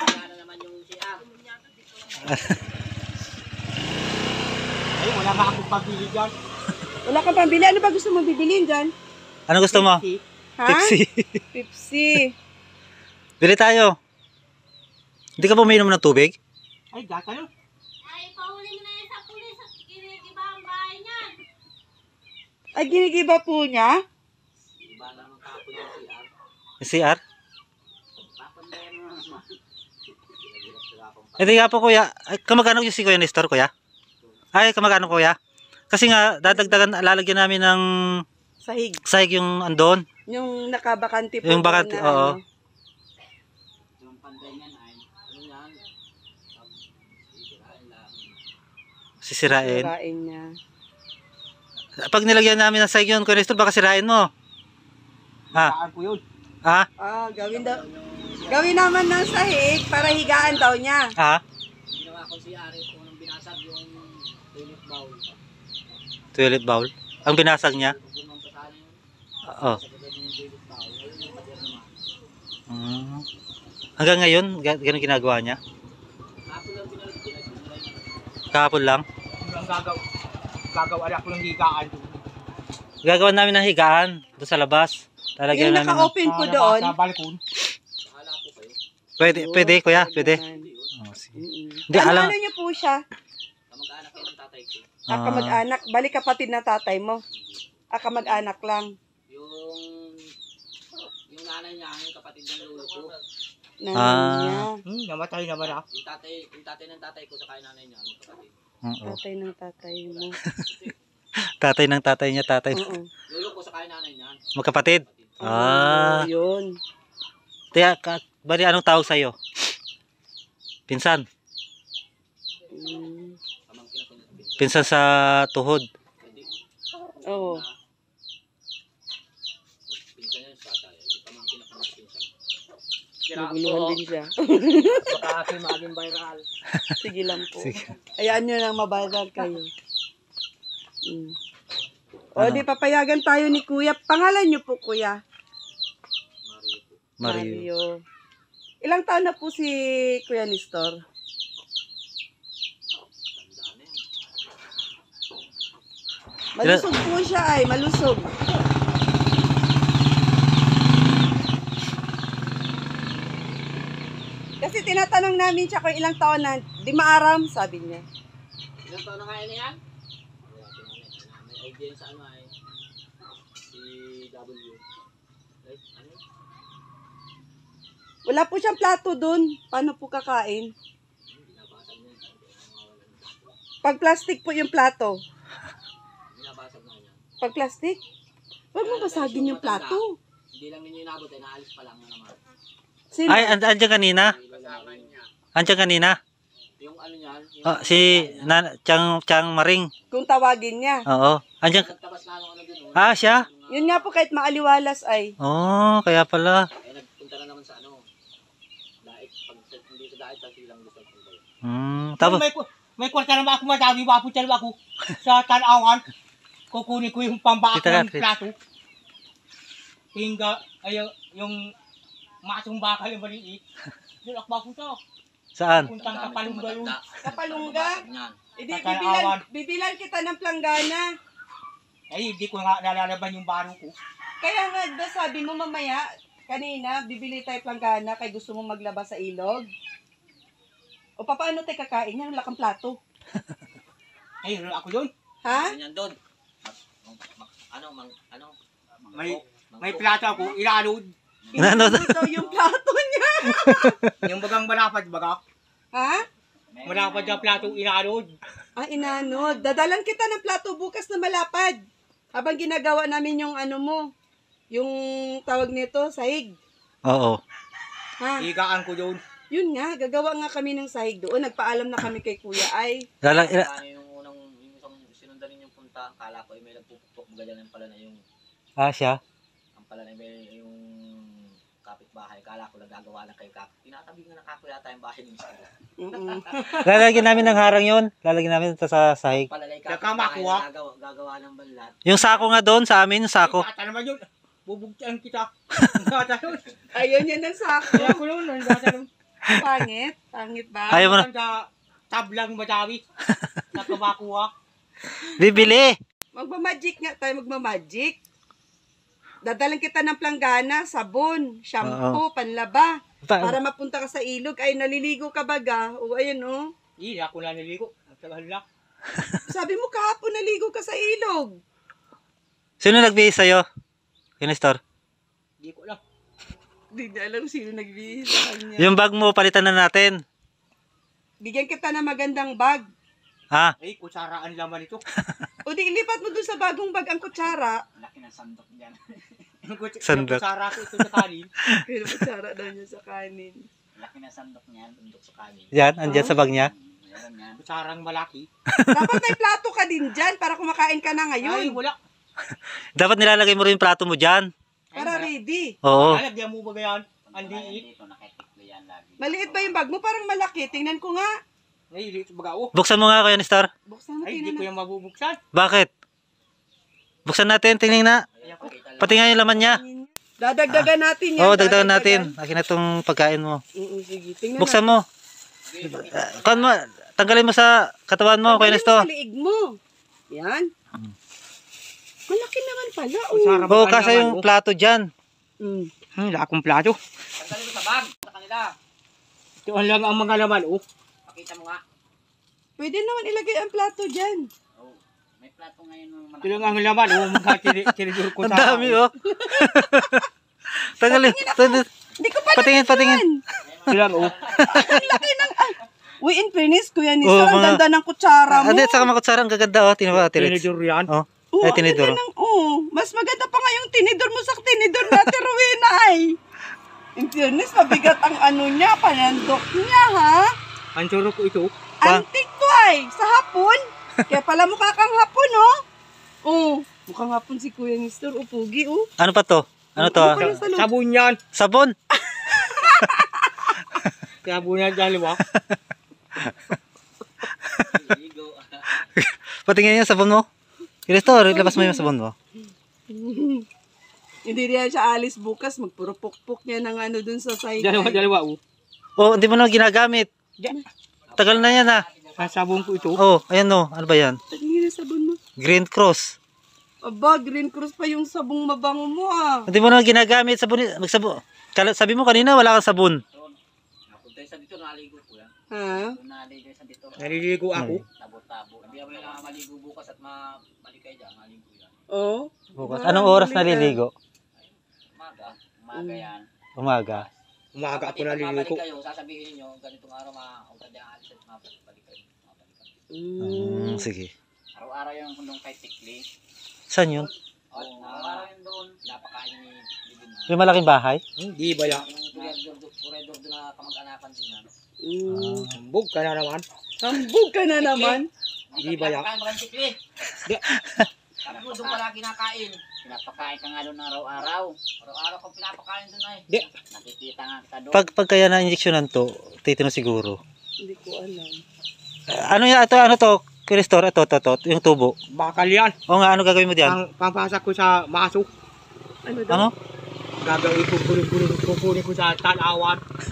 Speaker 2: Ay, wala nga akong pabili dyan.
Speaker 4: Wala kang pambili. Ano ba gusto mong bibilin dyan?
Speaker 1: Ano gusto mo?
Speaker 4: Ha?
Speaker 1: Pepsi.
Speaker 4: Pepsi.
Speaker 1: Bili tayo. Hindi ka ba uminom ng tubig?
Speaker 2: Ay, gata yun.
Speaker 5: Ay, pahuli mo na yan sa pulis at kinikiba ang bahay niyan.
Speaker 4: Ay, ginigiba po niya?
Speaker 1: C R? Hindi nga po kuya. Ay, kamagano yung si Kuya Nestor kuya? Ay, kamagano kuya? Kasi nga, dadagdagan, lalagyan namin ng
Speaker 4: Sahig.
Speaker 1: sahig yung andon.
Speaker 4: Yung nakabakante po.
Speaker 1: Yung bakante,
Speaker 4: na,
Speaker 1: oo.
Speaker 4: ano.
Speaker 1: Sisirain.
Speaker 4: Sirain niya.
Speaker 1: Pag nilagyan namin ng sahig yun, Kuya Nestor, baka sirain mo. Ah,
Speaker 2: Saan ko yun?
Speaker 1: ah,
Speaker 4: Ah, gawin daw. Gawin naman ng sahig para higaan daw niya.
Speaker 1: ah.
Speaker 6: Ginawa ko si Ari kung nang binasag yung toilet bowl.
Speaker 1: Toilet bowl. Ang binasag niya.
Speaker 6: Kung ang pasala yun,
Speaker 1: Oo.
Speaker 6: sa gagawin yung toilet bowl, ayun yung pader naman.
Speaker 1: Mm. Hanggang ngayon, ga- ganun ginagawa niya.
Speaker 6: Ako lang binalik binalik.
Speaker 1: Kahapon lang.
Speaker 2: Yung lang gagaw. Gagawa ako ng higaan doon.
Speaker 1: Gagawan namin ng higaan doon sa labas. Lalagyan
Speaker 4: Yung
Speaker 1: namin. ng-
Speaker 4: naka-open po
Speaker 2: Sa-
Speaker 4: doon.
Speaker 2: Sa balkon.
Speaker 6: Bahala po kayo.
Speaker 1: Pwede, pwede kuya, pwede.
Speaker 4: Ganun.
Speaker 1: Oh, sige.
Speaker 4: Mm-mm.
Speaker 1: Hindi,
Speaker 4: Ano,
Speaker 1: alam.
Speaker 4: ano niyo po siya?
Speaker 6: Kamag-anak kayo ng tatay ko.
Speaker 4: Ah,
Speaker 1: Ah,
Speaker 4: kamag-anak. Balik kapatid na tatay mo. Ah, kamag-anak lang.
Speaker 6: Yung yung nanay niya, yung kapatid ng lolo ko.
Speaker 4: Nanay
Speaker 1: Ah.
Speaker 4: niya.
Speaker 2: Hmm, namatay naman ah.
Speaker 6: Yung tatay, yung tatay ng tatay ko sa nanay niya, magkapatid.
Speaker 1: oo.
Speaker 4: Tatay ng tatay mo.
Speaker 1: Tatay ng tatay niya, tatay.
Speaker 4: Oo.
Speaker 6: Lolo ko sa nanay niya.
Speaker 1: Magkapatid.
Speaker 6: Kapatid.
Speaker 1: Ah.
Speaker 4: Oo, yun.
Speaker 1: Kaya, ka, bali anong tawag sa'yo? Pinsan.
Speaker 4: Mm.
Speaker 6: Pamangkin ako ng pinsan.
Speaker 1: Pinsan sa tuhod.
Speaker 6: Hindi.
Speaker 4: Oo.
Speaker 6: Na, pinsan niya sa tatay. Hindi pamangkin ako ng pinsan.
Speaker 4: Naguluhan din siya.
Speaker 2: Baka kasi maging viral.
Speaker 4: Sige lang po.
Speaker 1: Sige.
Speaker 4: Hayaan nyo lang mabalag kayo. Mm. O,
Speaker 1: Ano?
Speaker 4: di papayagan tayo ni Kuya. Pangalan nyo po, Kuya?
Speaker 1: Mario.
Speaker 4: Ilang taon na po si Kuya Nestor? Malusog po siya ay, malusog. Kasi tinatanong namin siya kung ilang taon na, di maaram, sabi niya.
Speaker 6: Ilang taon na kaya na yan? Wala ko na na. May idea sa ano ay si W. Ay, ano?
Speaker 4: Wala po siyang plato dun. Paano po kakain?
Speaker 6: Binabasag niya. Hindi
Speaker 4: Pag plastic po yung plato.
Speaker 6: Binabasag na niya.
Speaker 4: Pag plastic? Huwag mo basagin yung plato.
Speaker 6: Hindi lang ninyo inabot ay naalis pa lang na naman.
Speaker 4: Sino?
Speaker 1: Ay, and, andyan kanina.
Speaker 6: Kasama niya.
Speaker 1: Andyan kanina.
Speaker 6: Yung ano niyan, yung
Speaker 1: Oh, si na, Chang, Chang Maring.
Speaker 4: Kung tawagin niya.
Speaker 1: Oo. Andyan.
Speaker 6: nagtabas na nung ano dun.
Speaker 1: Ah, siya?
Speaker 4: Yun nga po kahit maaliwalas ay.
Speaker 1: Oh, kaya pala.
Speaker 6: Eh nagpunta na naman sa ano. Daig pag hindi sa daig kasi lang gusto ko.
Speaker 1: Hmm, tapos
Speaker 2: May, ku- may kwarta naman ako madami. Wapunta naman ako sa tanawan. Kukunin ko yung pambaak
Speaker 1: Kita ka,
Speaker 2: ng
Speaker 1: Chris.
Speaker 2: plato. Hinga, ay yung masong bakal yung maliit. Doon ako mapunta.
Speaker 1: saan?
Speaker 2: Puntang kapalungga yun.
Speaker 4: Kapalungga?
Speaker 6: Niyan.
Speaker 4: Hindi,
Speaker 2: Tatanawan.
Speaker 4: bibilan, bibilan kita ng planggana.
Speaker 2: Ay, hindi ko nga nalalaban yung baro ko.
Speaker 4: Kaya nga, ba sabi mo mamaya, kanina, bibili tayo planggana kay gusto mo maglaba sa ilog. O paano tayo kakain yan? Wala kang plato.
Speaker 2: Ay, ako yun.
Speaker 4: Ha?
Speaker 6: Ganyan doon. Ano, mang, ano?
Speaker 2: May, may plato ako, ilalod.
Speaker 1: Ano?
Speaker 4: Hindi daw yung plato niya.
Speaker 2: Yung bagang malapad baga.
Speaker 4: Ha?
Speaker 2: Malapad na plato, ilalod.
Speaker 4: Ah, inanod. Dadalan kita ng plato bukas na malapad. Habang ginagawa namin yung ano mo, yung tawag nito, sahig.
Speaker 1: Oo.
Speaker 4: Ha?
Speaker 2: Higaan ko yun.
Speaker 4: Yun nga, gagawa nga kami ng sahig doon. Nagpaalam na kami kay Kuya ay.
Speaker 1: Lala, ila,
Speaker 6: Paano yung unang, yung isang sinundan yung punta, kala ko ay may nagpupukpok, ganyan pala na yung,
Speaker 1: ah, siya.
Speaker 6: ang pala na may yung kapitbahay, kala ko nagagawa lang kayo kapit. Tinatabi nga na kako yata yung bahay ng sila.
Speaker 4: Mm-mm.
Speaker 1: Lalagyan namin ng harang yun. Lalagyan namin ito sa sahig.
Speaker 6: Palalay
Speaker 2: Nakama
Speaker 6: kapitbahay
Speaker 2: ko, ah.
Speaker 6: na gagawa, gagawa ng banlat.
Speaker 1: Yung sako nga doon sa amin, yung sako.
Speaker 2: Bata naman yun. Bubugtian kita. Bata yun.
Speaker 4: Ayun yan ang sako.
Speaker 2: Kaya ko yun. Ang bata yun.
Speaker 4: Pangit. Pangit ba?
Speaker 1: Ayaw mo na.
Speaker 2: Sa tablang madawi. Sa kabakuha.
Speaker 1: Bibili.
Speaker 4: Magmamagic nga tayo, magmamagic. Dadalan kita ng planggana, sabon, shampoo, panlaba.
Speaker 1: Pa-
Speaker 4: Para mapunta ka sa ilog. Ay, naliligo ka baga. O, ayun, oh.
Speaker 2: Hindi ako naniligo. Ang tagal lang.
Speaker 4: Sabi mo kahapon naligo ka sa ilog.
Speaker 1: Sino nagbihis sa'yo? Yung store.
Speaker 2: Hindi ko lang.
Speaker 4: Hindi na alam sino nagbihis sa kanya.
Speaker 1: Yung bag mo, palitan na natin.
Speaker 4: Bigyan kita ng magandang bag.
Speaker 1: Ha?
Speaker 2: Ay, kutsara ang laman ito.
Speaker 4: O di, ilipat mo dun sa bagong bag ang kutsara.
Speaker 6: Laki ng sandok dyan.
Speaker 2: Yung kuts-
Speaker 1: Sandok.
Speaker 2: yung kutsara ko ito sa kanin.
Speaker 4: Pero kutsara daw niya sa kanin.
Speaker 6: Laki ng sandok niyan, tundok sa kanin.
Speaker 1: Yan, andyan sa bag niya.
Speaker 6: Meron yan.
Speaker 2: Kutsarang malaki.
Speaker 4: Dapat may plato ka din dyan para kumakain ka na
Speaker 2: Ay,
Speaker 4: ngayon.
Speaker 2: wala.
Speaker 1: Dapat nilalagay mo rin yung plato mo dyan.
Speaker 4: Para ready.
Speaker 1: Oo.
Speaker 2: Lalagyan mo ba yan? Ang
Speaker 6: Bayan
Speaker 2: liit.
Speaker 6: dito, nakitiklo yan lagi.
Speaker 4: Maliit ba yung bag mo? Parang malaki. Tingnan ko nga.
Speaker 2: Ay, liit baga. Oh.
Speaker 1: Buksan mo nga, Kuya Nestor.
Speaker 4: Buksan mo,
Speaker 2: Ay, hindi
Speaker 4: tingnan
Speaker 2: ko
Speaker 4: na.
Speaker 2: yung mabubuksan.
Speaker 1: Bakit? Buksan natin, tingnan na.
Speaker 2: Ayan ko.
Speaker 1: Pati nga yung laman niya.
Speaker 4: Dadagdagan natin yan.
Speaker 1: Oo, dagdagan natin. Akin na itong pagkain mo.
Speaker 4: Oo, sige. Tingnan
Speaker 1: Buksan mo. Ah, Kuhan mo, tanggalin mo sa katawan mo, Kuya Nestor.
Speaker 4: Sa liig mo. Yan. Malaki naman pala. Oh.
Speaker 2: Kutsara
Speaker 1: Oo,
Speaker 2: baga
Speaker 1: kasi
Speaker 2: naman,
Speaker 1: yung
Speaker 2: oh.
Speaker 1: plato dyan.
Speaker 4: Mm.
Speaker 2: Hmm, wala akong plato.
Speaker 6: Tanggalin mo sa bag, sa kanila.
Speaker 2: Ito lang ang mga laman. Oh.
Speaker 6: Pakita mo nga.
Speaker 4: Pwede naman ilagay ang plato dyan.
Speaker 6: Oh, may plato ngayon ng
Speaker 2: Ito lang ang laman. Oh, mga tinidur ko
Speaker 1: Ang dami, oh. Tanggalin. Tanggalin.
Speaker 4: Hindi ko pa
Speaker 1: Patingin, patingin.
Speaker 2: Ito lang. Oh.
Speaker 4: Ang laki ng... Ay, uy, in fairness, Kuya Nisor,
Speaker 1: Oo,
Speaker 4: ang
Speaker 1: mga-
Speaker 4: ganda ng kutsara mo.
Speaker 1: Hindi, saka makutsara, ang gaganda, oh. Tinapa, Tirits.
Speaker 2: Tinidur yan.
Speaker 1: Oh.
Speaker 4: Oo,
Speaker 1: Ay,
Speaker 4: ang
Speaker 1: tinidor.
Speaker 4: ganda ng... Oo, mas maganda pa nga yung tinidor mo sa tinidor natin, Rowena, ay. In fairness, mabigat ang ano niya, panandok niya, ha?
Speaker 2: Ang tsuro ko ito.
Speaker 1: Pa-
Speaker 4: Antik to, ay. Sa hapon. Kaya pala mukha kang hapon, oh. Oo, mukhang hapon si Kuya Nisor, o pugi, oh.
Speaker 1: Ano pa to? Ano to? ah?
Speaker 4: Ano sa loob?
Speaker 2: Sabon yan.
Speaker 1: Sabon.
Speaker 2: Sabon yan dalawa.
Speaker 6: ligo.
Speaker 1: Patingin yung sabon mo. Nestor, labas mo yung sabon mo.
Speaker 4: Hindi riyan siya alis bukas, magpuro-pok-pok niya ng ano dun sa side.
Speaker 2: Dalawa, dalawa. Oh.
Speaker 1: Oh, hindi mo na ginagamit.
Speaker 2: Yan.
Speaker 1: Tagal na yan, ah.
Speaker 2: Ang sabon ko ito.
Speaker 1: Oh, ayan, no. Ano ba yan?
Speaker 4: Tingin na sabon mo.
Speaker 1: Green Cross.
Speaker 4: Aba, Green Cross pa yung sabong mabango mo, ah.
Speaker 1: Hindi mo na ginagamit sabon. Magsabon. Kala- Sabi mo kanina, wala kang sabon.
Speaker 6: Napunta sa dito, naligo ko yan.
Speaker 4: Ha?
Speaker 6: Doon naligo sa dito.
Speaker 2: Naliligo ako.
Speaker 6: Tabo-tabo. Hindi ako na maligo bukas at ma balik kayo dyan. Maligo yan.
Speaker 4: Oo.
Speaker 1: Bukas.
Speaker 4: Ah,
Speaker 1: Anong oras
Speaker 4: galing, ah.
Speaker 1: naliligo?
Speaker 6: Umaga. Umaga yan.
Speaker 1: Umaga.
Speaker 2: Umaga ako
Speaker 6: Pati pag
Speaker 2: naliligo.
Speaker 6: mabalik kayo, sasabihin nyo, ganitong araw ma-auta dyan alis at mabalik kayo. Mabalik kayo.
Speaker 1: Hmm,
Speaker 4: Mm.
Speaker 1: sige.
Speaker 6: Araw-araw yung kundong kay Tikli.
Speaker 1: Saan yun?
Speaker 6: Oh, araw-araw yun doon. Napakain ni Bibin na.
Speaker 1: Yung malaking bahay?
Speaker 2: Hindi ba yan?
Speaker 6: Yung kuredor kuredor doon na kamag-anakan din yan.
Speaker 4: Mm.
Speaker 2: Hambog ka na naman.
Speaker 4: Hambog ka na naman.
Speaker 2: Di ba yan?
Speaker 6: Pinapakain mo kang Tikli.
Speaker 2: Di.
Speaker 6: Sabi ko, doon pala kinakain. Pinapakain ka nga doon araw-araw. Araw-araw kong pinapakain doon ay.
Speaker 2: Di.
Speaker 6: Nakikita nga kita doon.
Speaker 1: Pag, pag kaya na-injeksyonan to, titino siguro.
Speaker 4: Hindi ko alam.
Speaker 1: Ah, ano yan? Ito, ano to? Kristor, ito, ito, ito, yung tubo.
Speaker 2: Bakal yan.
Speaker 1: O nga, ano gagawin mo diyan?
Speaker 2: Pang, pampasak ko sa maso.
Speaker 4: Ano daw?
Speaker 1: Ano?
Speaker 2: Gagawin ko gulong-gulong. Kukunin ko sa tanawan.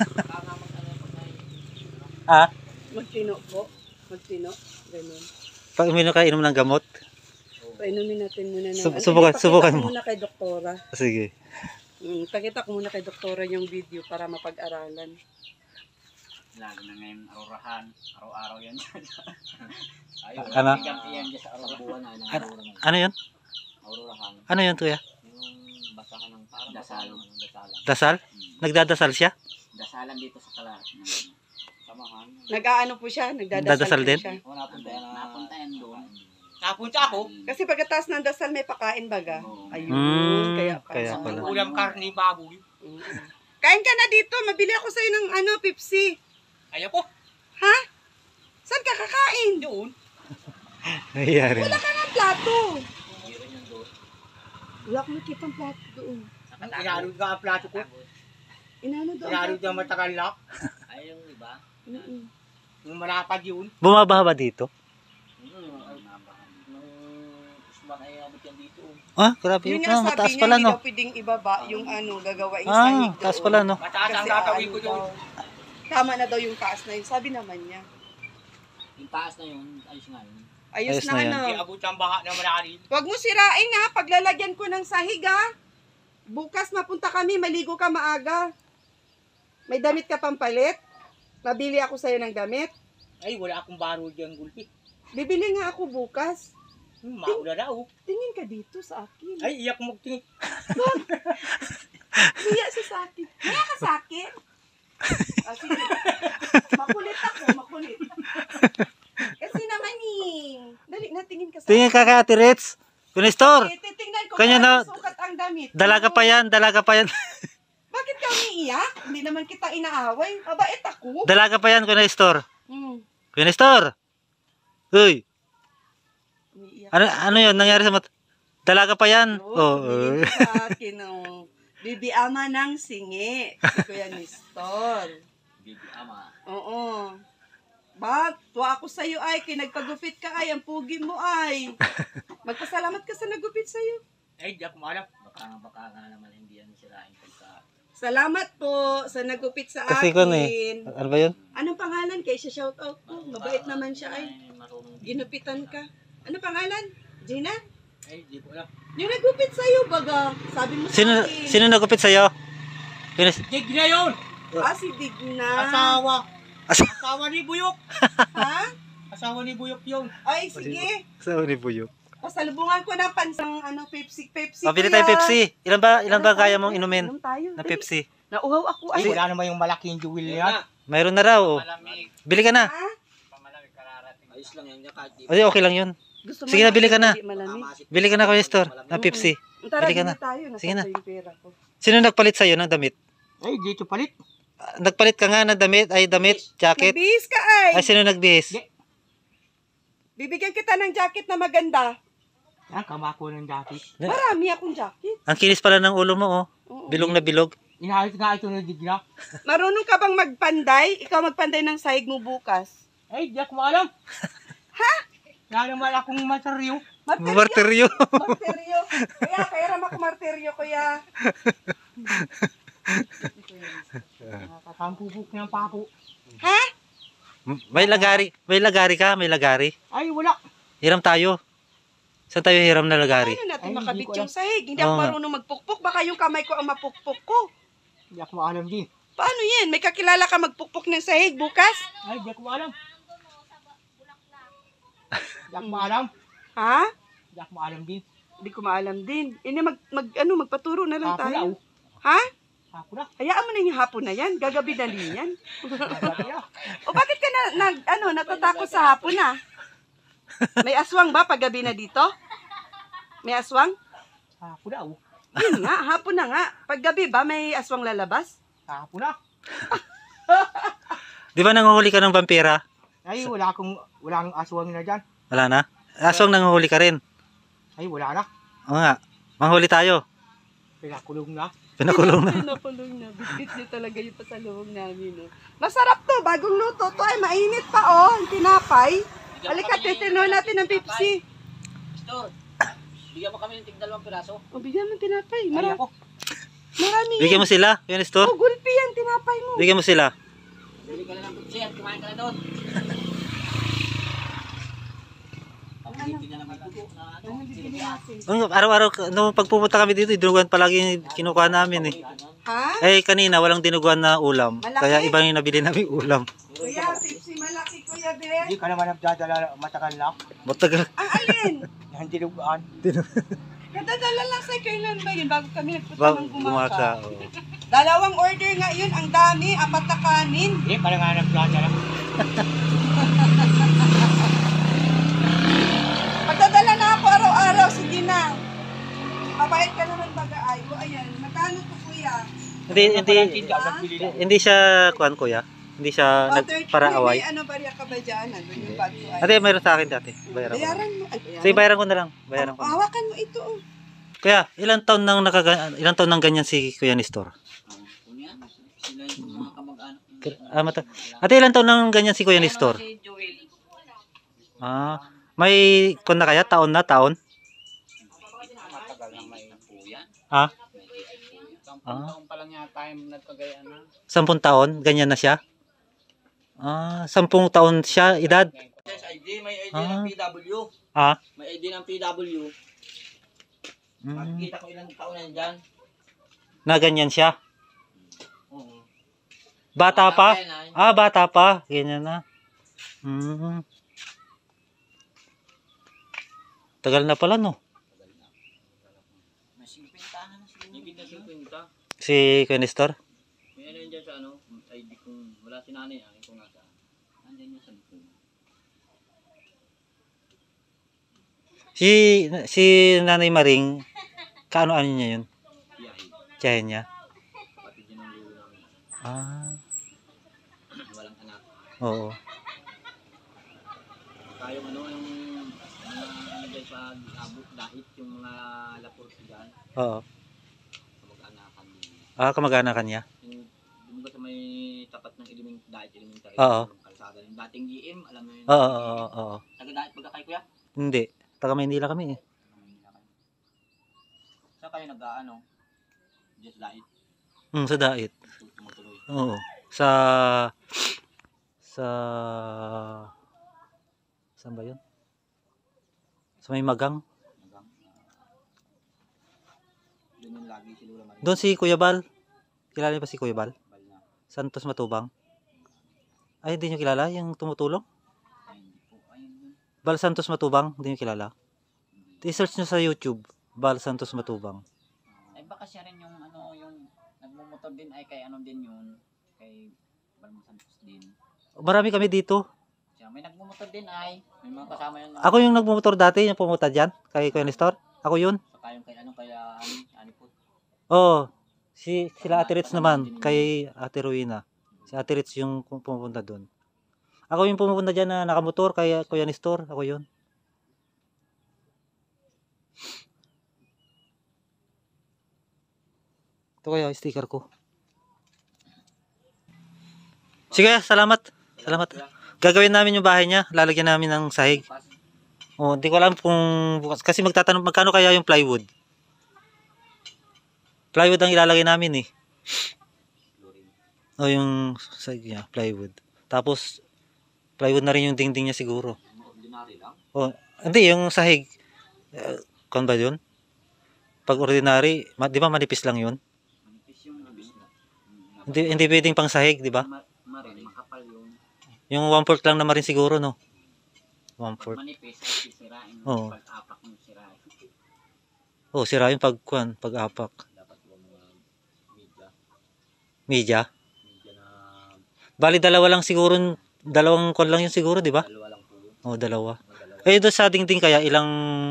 Speaker 1: Ah?
Speaker 4: Magtino po. Magtino. Ganun.
Speaker 1: Pag uminom ka, inom ng gamot?
Speaker 4: Painumin natin muna ng...
Speaker 1: Sub-
Speaker 4: ano,
Speaker 1: subukan-
Speaker 4: ipakita
Speaker 1: subukan
Speaker 4: ko
Speaker 1: mo.
Speaker 4: muna kay doktora.
Speaker 1: Sige.
Speaker 4: Mm, pakita ko muna kay doktora yung video para mapag-aralan.
Speaker 6: Lalo na ngayon araw-rahan. Araw-araw yan. Ayun.
Speaker 1: Ano?
Speaker 6: Ganti yan dyan sa araw-buwan na. ng
Speaker 1: Ano?
Speaker 6: araw-rahan.
Speaker 1: Ano yun?
Speaker 6: Araw-rahan.
Speaker 1: Ano yun, kuya?
Speaker 6: Yung basahan ng parang dasalan. Dasalan.
Speaker 1: Dasal? Nagdadasal siya?
Speaker 6: Dasalan dito sa kalat. Samahan.
Speaker 4: Nag-aano po siya, nagdadasal
Speaker 1: Dadasal
Speaker 4: po
Speaker 1: din?
Speaker 4: siya.
Speaker 6: O napunta yan. Napunta yan doon.
Speaker 2: Napunta ako.
Speaker 4: Kasi pagkatapos ng dasal may pakain baga. Ayun,
Speaker 1: Hmm,
Speaker 4: kaya pala.
Speaker 1: kaya pala.
Speaker 2: Ulam karni baboy.
Speaker 4: Mm. Kain ka na dito, mabili ako sa'yo ng ano, Pepsi.
Speaker 2: Ayaw ko.
Speaker 4: Ha? Saan ka kakain?
Speaker 2: Doon.
Speaker 1: Nangyayari.
Speaker 4: Wala ka ng plato.
Speaker 6: Meron yun doon.
Speaker 4: Wala akong nakitang plato doon.
Speaker 2: Inarod ka ang plato ko.
Speaker 4: Inano doon?
Speaker 2: Inarod na matagal na.
Speaker 6: Ay, yung iba.
Speaker 4: Mm-mm.
Speaker 2: Yung malapad yun.
Speaker 1: Bumabaha ba dito?
Speaker 6: Nung Usman ay abot yan dito.
Speaker 1: Ah, grabe.
Speaker 4: Yun
Speaker 1: Yun
Speaker 4: nga
Speaker 1: ah,
Speaker 4: sabi
Speaker 1: mataas
Speaker 4: niya,
Speaker 1: pala,
Speaker 4: hindi
Speaker 1: no?
Speaker 4: daw pwedeng ibaba yung ano, gagawain
Speaker 1: Ah,
Speaker 4: sahig
Speaker 1: taas
Speaker 4: doon.
Speaker 1: pala, no?
Speaker 2: Mataas ang
Speaker 4: Kasi
Speaker 2: tatawin ko
Speaker 4: ano
Speaker 2: doon.
Speaker 4: daw, tama na daw yung taas na yun. Sabi naman niya.
Speaker 6: Yung taas na yun, ayos nga yun.
Speaker 4: Ayos,
Speaker 1: Ayos
Speaker 4: na,
Speaker 1: na yan.
Speaker 4: ano.
Speaker 2: Hindi abot ang baha na malalim.
Speaker 4: Huwag mo sirain ha, paglalagyan ko ng sahig ha. Bukas mapunta kami, maligo ka maaga. May damit ka pampalit? Mabili ako sa'yo ng damit?
Speaker 2: Ay, wala akong baro dyan gulpi.
Speaker 4: Bibili nga ako bukas.
Speaker 2: Hmm, maula na oh.
Speaker 4: Tingin ka dito sa akin.
Speaker 2: Ay, iyak mo magtingin.
Speaker 4: Hiya siya sa akin. Hiya ka sa akin? Ah, sige. Makulit ako, makulit. Kasi naman eh. Dali, natingin ka sa
Speaker 1: Tingin ka kay Ate Ritz. Kunistor.
Speaker 4: akin. Titingnan ko
Speaker 1: Kanya
Speaker 4: kung
Speaker 1: na-
Speaker 4: anong sukat ang damit.
Speaker 1: Dalaga pa yan, dalaga pa yan.
Speaker 4: Bakit ka umiiyak? Hindi naman kita inaaway. Mabait ako.
Speaker 1: Dalaga pa yan, Kunistor.
Speaker 4: Hmm.
Speaker 1: Kunistor. Uy,
Speaker 4: Umiiyak.
Speaker 1: ano, ano yun? Nangyari sa mat... Dalaga pa yan.
Speaker 4: Oo,
Speaker 1: Oh,
Speaker 4: tumingin
Speaker 1: oh.
Speaker 4: ka sa akin, oh. Bibi ama ng singi. Si Kuya Nestor.
Speaker 6: Bibi ama.
Speaker 4: Oo. Bak, tuwa ako sa'yo ay. Kinagpagupit ka ay. Ang pugi mo ay. Magpasalamat ka sa nagupit sa'yo.
Speaker 2: Ay, di ako maalam.
Speaker 6: Baka nga baka nga naman hindi yan sirain pagka...
Speaker 4: Salamat po sa nagupit sa
Speaker 1: Kasi
Speaker 4: akin.
Speaker 1: ko na eh. Ano ba yun?
Speaker 4: Anong pangalan? Kaya siya shout out ko. Mabait naman siya ay.
Speaker 6: Marunong din.
Speaker 4: Ginupitan ka. Ano pangalan? Gina?
Speaker 2: Ay, di ko alam.
Speaker 4: Yung nagupit sa'yo, baga. Sabi mo sa
Speaker 1: Sino,
Speaker 4: akin.
Speaker 1: sino nagupit sa'yo? Kunis...
Speaker 2: Dig na yun!
Speaker 4: Ah, si Digna.
Speaker 2: Asawa.
Speaker 1: Asa-
Speaker 2: Asawa ni Buyok.
Speaker 4: Ha?
Speaker 2: Asawa ni Buyok yun.
Speaker 4: Ay, sige.
Speaker 1: Sa ni Buyo.
Speaker 4: Pasalubungan ko ng pansang ano, Pepsi. Pepsi,
Speaker 1: Pabili
Speaker 4: kuya.
Speaker 1: tayo Pepsi. Ilan ba, ilan ba
Speaker 4: Ano
Speaker 1: kaya
Speaker 4: tayo?
Speaker 1: mong inumin
Speaker 4: Inom tayo.
Speaker 1: na
Speaker 4: Dali.
Speaker 1: Pepsi?
Speaker 4: Nauhaw ako.
Speaker 2: Ay,
Speaker 4: Ay,
Speaker 2: wala naman yung malaking jewel yan.
Speaker 1: Mayroon na raw. Oh. Bili ka na.
Speaker 4: ha?
Speaker 6: Ayos lang yan. Kahit di
Speaker 1: Ay, okay lang yun.
Speaker 4: Gusto mo
Speaker 1: Sige na, bili ka na.
Speaker 4: hindi malamig?
Speaker 6: mamasik.
Speaker 1: Bili ka na, Kunistor, na Pepsi.
Speaker 4: Tara,
Speaker 1: Bili ka
Speaker 4: bili
Speaker 1: na.
Speaker 4: tayo. Nasaan
Speaker 1: Sige na.
Speaker 4: pa yung pera ko?
Speaker 1: Sino nagpalit sa'yo ng damit?
Speaker 2: Ay, dito palit.
Speaker 1: Ah, Nagpalit ka nga ng damit, ay damit, jacket.
Speaker 4: Nagbihis ka ay.
Speaker 1: Ay, sino nagbihis?
Speaker 2: Di.
Speaker 4: Bibigyan kita ng jacket na maganda.
Speaker 2: Yan, kamako ng dati.
Speaker 4: Marami akong jacket.
Speaker 1: Ang kinis pala ng ulo mo, oh.
Speaker 4: Oo.
Speaker 1: Bilog na bilog.
Speaker 2: Inahit nga ito ng digla.
Speaker 4: Marunong ka bang magpanday? Ikaw magpanday ng sahig mo bukas.
Speaker 2: Ay, di ako maalam. Ha? Wala naman akong materyo.
Speaker 4: Martiryo.
Speaker 1: Martiryo.
Speaker 4: Martiryo. Kaya, kaya ram ako martiryo, kuya.
Speaker 2: Nakakampupuk ng papo.
Speaker 4: Ha?
Speaker 1: May lagari. May lagari ka, may lagari.
Speaker 2: Ay, wala.
Speaker 1: Hiram tayo. Saan tayo hiram na lagari?
Speaker 4: Paano natin
Speaker 2: Ay,
Speaker 4: makabit
Speaker 2: hindi ko
Speaker 4: yung sahig? Hindi ako
Speaker 1: Oo nga.
Speaker 4: marunong magpukpuk. Baka yung kamay ko ang mapukpuk ko.
Speaker 2: Di ako maalam din.
Speaker 4: Paano yan? May kakilala ka magpukpuk ng sahig bukas?
Speaker 2: Ay, di ako maalam. Di ako maalam.
Speaker 4: Ha?
Speaker 2: Di ako maalam din.
Speaker 4: Hindi ko maalam din. Ini mag, mag ano, magpaturo na lang
Speaker 2: Ako na,
Speaker 4: tayo.
Speaker 2: oh.
Speaker 4: Ha?
Speaker 2: Ako na.
Speaker 4: Hayaan mo na yung hapon na yan. Gagabi na din yan.
Speaker 2: Sabi na.
Speaker 4: O bakit ka na, nag, ano, natatakot sa hapon na? May aswang ba pag gabi na dito? May aswang?
Speaker 2: Ako na, oh.
Speaker 4: Yun nga, hapon na nga. Pag gabi ba, may aswang lalabas?
Speaker 2: Ako na.
Speaker 1: Di ba nanguhuli ka ng vampira?
Speaker 2: Ay, wala akong, wala akong aswang na dyan.
Speaker 1: Wala na? Aswang nanguhuli ka rin.
Speaker 2: Ay, wala na.
Speaker 1: Oo nga. Manghuli tayo.
Speaker 2: Pinakulong na.
Speaker 1: Pinakulong na.
Speaker 4: Pinakulong na. Bitbit niya talaga yung pasalubong namin. No? Masarap to. Bagong luto to. Ay, mainit pa oh. Ang tinapay. Halika, titino natin ng Pepsi.
Speaker 6: Store. Bigyan mo kami ng tig dalawang piraso.
Speaker 4: O, bigyan mo ng tinapay.
Speaker 2: Ay,
Speaker 4: Marami.
Speaker 2: ako.
Speaker 4: Marami yan.
Speaker 1: Bigyan mo sila, yun store.
Speaker 4: Oh, gulpi yan. Tinapay mo.
Speaker 1: Bigyan mo sila.
Speaker 6: Bili ka na ng putsi at kumain ka na doon. Pag-ibig na naman ito na ano.
Speaker 4: Ano bibili natin?
Speaker 1: Ang Araw-araw, nung pagpupunta kami dito, dinuguan palagi yung kinukuha namin eh.
Speaker 4: Ha?
Speaker 1: Eh, kanina, walang dinuguan na ulam.
Speaker 4: Malaki?
Speaker 1: Kaya iba yung nabili namin ulam.
Speaker 4: Kuya, Pepsi malaki, Kuya Be.
Speaker 2: Hindi ka naman nagdadala matagal lang.
Speaker 1: Matagal.
Speaker 4: Ang alin?
Speaker 2: Yung dinuguan.
Speaker 4: Kadadala lang sa kailan ba yun? Bago kami nagpunta
Speaker 1: Ba-
Speaker 4: ng
Speaker 1: gumaka.
Speaker 4: gumaka.
Speaker 1: oo.
Speaker 4: Dalawang order nga yun. Ang dami. Apat na kanin.
Speaker 2: Eh, parang nga nagdadala.
Speaker 4: Magdadala na ako araw-araw, sige na. Mabait ka naman mag-aayo. Ayan, magkano to kuya?
Speaker 1: Hindi, hindi,
Speaker 2: Tinda, nagbili na.
Speaker 1: hindi siya, kuhan kuya. Hindi siya
Speaker 4: Oh,
Speaker 1: nagparaaway.
Speaker 4: May ano barya ka ba dyan? Nandun yung bag ko.
Speaker 1: Ate, mayroon sa akin dati. Bayaran ko.
Speaker 4: Bayaran mo. Ay, bayaran.
Speaker 1: Sige, bayaran ko na lang. Bayaran ko
Speaker 4: Oh,
Speaker 1: na.
Speaker 4: hawakan mo ito. Oh.
Speaker 1: Kuya, ilang taon nang nakaga ilang taon nang ganyan si Kuya Nestor?
Speaker 6: Kung yan, sila yung mga kamag-anak.
Speaker 1: Ah, mata. Ate, ilang taon nang ganyan si Kuya Nestor?
Speaker 6: Si Joel.
Speaker 1: Ah, may kun na kaya taon na taon?
Speaker 6: Matagal na may po yan.
Speaker 1: Ah,
Speaker 6: Sampung
Speaker 1: Ah.
Speaker 6: taon pa lang yata yung nagkagaya na.
Speaker 1: sampung taon, ganyan na siya? Ah, sampung taon siya edad.
Speaker 6: Yes, I D, may I D
Speaker 1: Ah.
Speaker 6: ng P W.
Speaker 1: Ah,
Speaker 6: May I D ng P W.
Speaker 1: mm,
Speaker 6: Makikita ko ilang taon yan dyan.
Speaker 1: na ganyan siya.
Speaker 6: Oo.
Speaker 1: Bata pa?
Speaker 6: yan, ay.
Speaker 1: Ah, bata pa. Ganyan na. Mm. Tagal na pala, no?
Speaker 6: May singpintahan na siguro. Higit na singpinta.
Speaker 1: Si Kuya Nestor?
Speaker 6: May ano yun dyan sa ano, I D kung wala si nanay, ay kung nasa. Andyan yun sa likod.
Speaker 1: Si si Nanay Maring, kaano-ano niya yun?
Speaker 6: Biyahe.
Speaker 1: Tiyahin niya?
Speaker 6: Pati dyan ang lulo namin.
Speaker 1: Ah,
Speaker 6: Walang anak.
Speaker 1: oo.
Speaker 6: Tayo ano, yung mga ano dyan sa abot dahit yung mga laport dyan.
Speaker 1: Oo.
Speaker 6: Kamag-anakan din.
Speaker 1: Ah, kamag-anakan niya?
Speaker 6: Yung dumulog sa may tapat ng element, dahit elementary.
Speaker 1: Oo.
Speaker 6: Yung kalsada. Yung dating G M, alam mo yun.
Speaker 1: Oo, oo, oo, oo.
Speaker 6: Taga-dahit pagka kay kuya?
Speaker 1: Hindi. Taga Maynila kami eh.
Speaker 6: Saan kayo nag-ano? Just dahit.
Speaker 1: Hmm, sa Dait.
Speaker 6: Tumutuloy.
Speaker 1: Oo. Sa sa saan ba yun? Sa may Magang.
Speaker 6: Hanggang. Doon yung lagi si Lola Maria.
Speaker 1: Doon si Kuya Bal. Kilala niyo ba si Kuya Bal?
Speaker 6: Bal na.
Speaker 1: Santos Matubang. Ay, hindi niyo kilala yung tumutulong?
Speaker 6: Ay, hindi po. Ayun yun.
Speaker 1: Bal Santos Matubang, hindi niyo kilala? I-search niyo sa YouTube, Bal Santos Matubang.
Speaker 6: Ay baka siya rin yung ano, yung nagmumotor din ay kay ano din yun. Kay Balmong Santos din.
Speaker 1: Marami kami dito.
Speaker 6: Siya, may nagmumotor din ay. May mga kasama yun.
Speaker 1: Ako yung nagmumotor dati, yung pumunta dyan, kay Kuya Nestor. Ako yun.
Speaker 6: Saka yung kay ano, kaya ani, ani po.
Speaker 1: Oo. Si, sila Ate Ritz naman, kay Ate Rowena. Si Ate Ritz yung pumunta doon. Ako yung pumunta dyan na nakamotor, kay Kuya Nestor. Ako yun. Ito kaya, sticker ko. Sige, salamat. Salamat. Gagawin namin yung bahay niya. Lalagyan namin ng sahig. Oh, hindi ko alam kung bukas. Kasi magtatanong, magkano kaya yung plywood? Plywood ang ilalagay namin eh. O yung sahig niya, plywood. Tapos, plywood na rin yung dingding niya siguro.
Speaker 6: Ordinary lang.
Speaker 1: O, hindi, yung sahig. Uh, kung ba yun? Pag ordinary, ma, di ba manipis lang yun?
Speaker 6: Manipis yung manipis na.
Speaker 1: Hindi, hindi pwedeng pang sahig, di ba?
Speaker 6: Ma- marin, makapal yung
Speaker 1: Yung one fourth lang na marin siguro, no? One fourth.
Speaker 6: manipis ay sisirain.
Speaker 1: Oo.
Speaker 6: Pag-apak mo sirain.
Speaker 1: Oh, sira yung pagkuan, pag-apak.
Speaker 6: Dapat yung mga media.
Speaker 1: Media.
Speaker 6: Media na
Speaker 1: Bali, dalawa lang siguro, dalawang kuan lang yun siguro, di ba?
Speaker 6: dalawa lang po yun.
Speaker 1: Oh, dalawa.
Speaker 6: Mga dalawa.
Speaker 1: Eh, doon sa dingding kaya, ilang,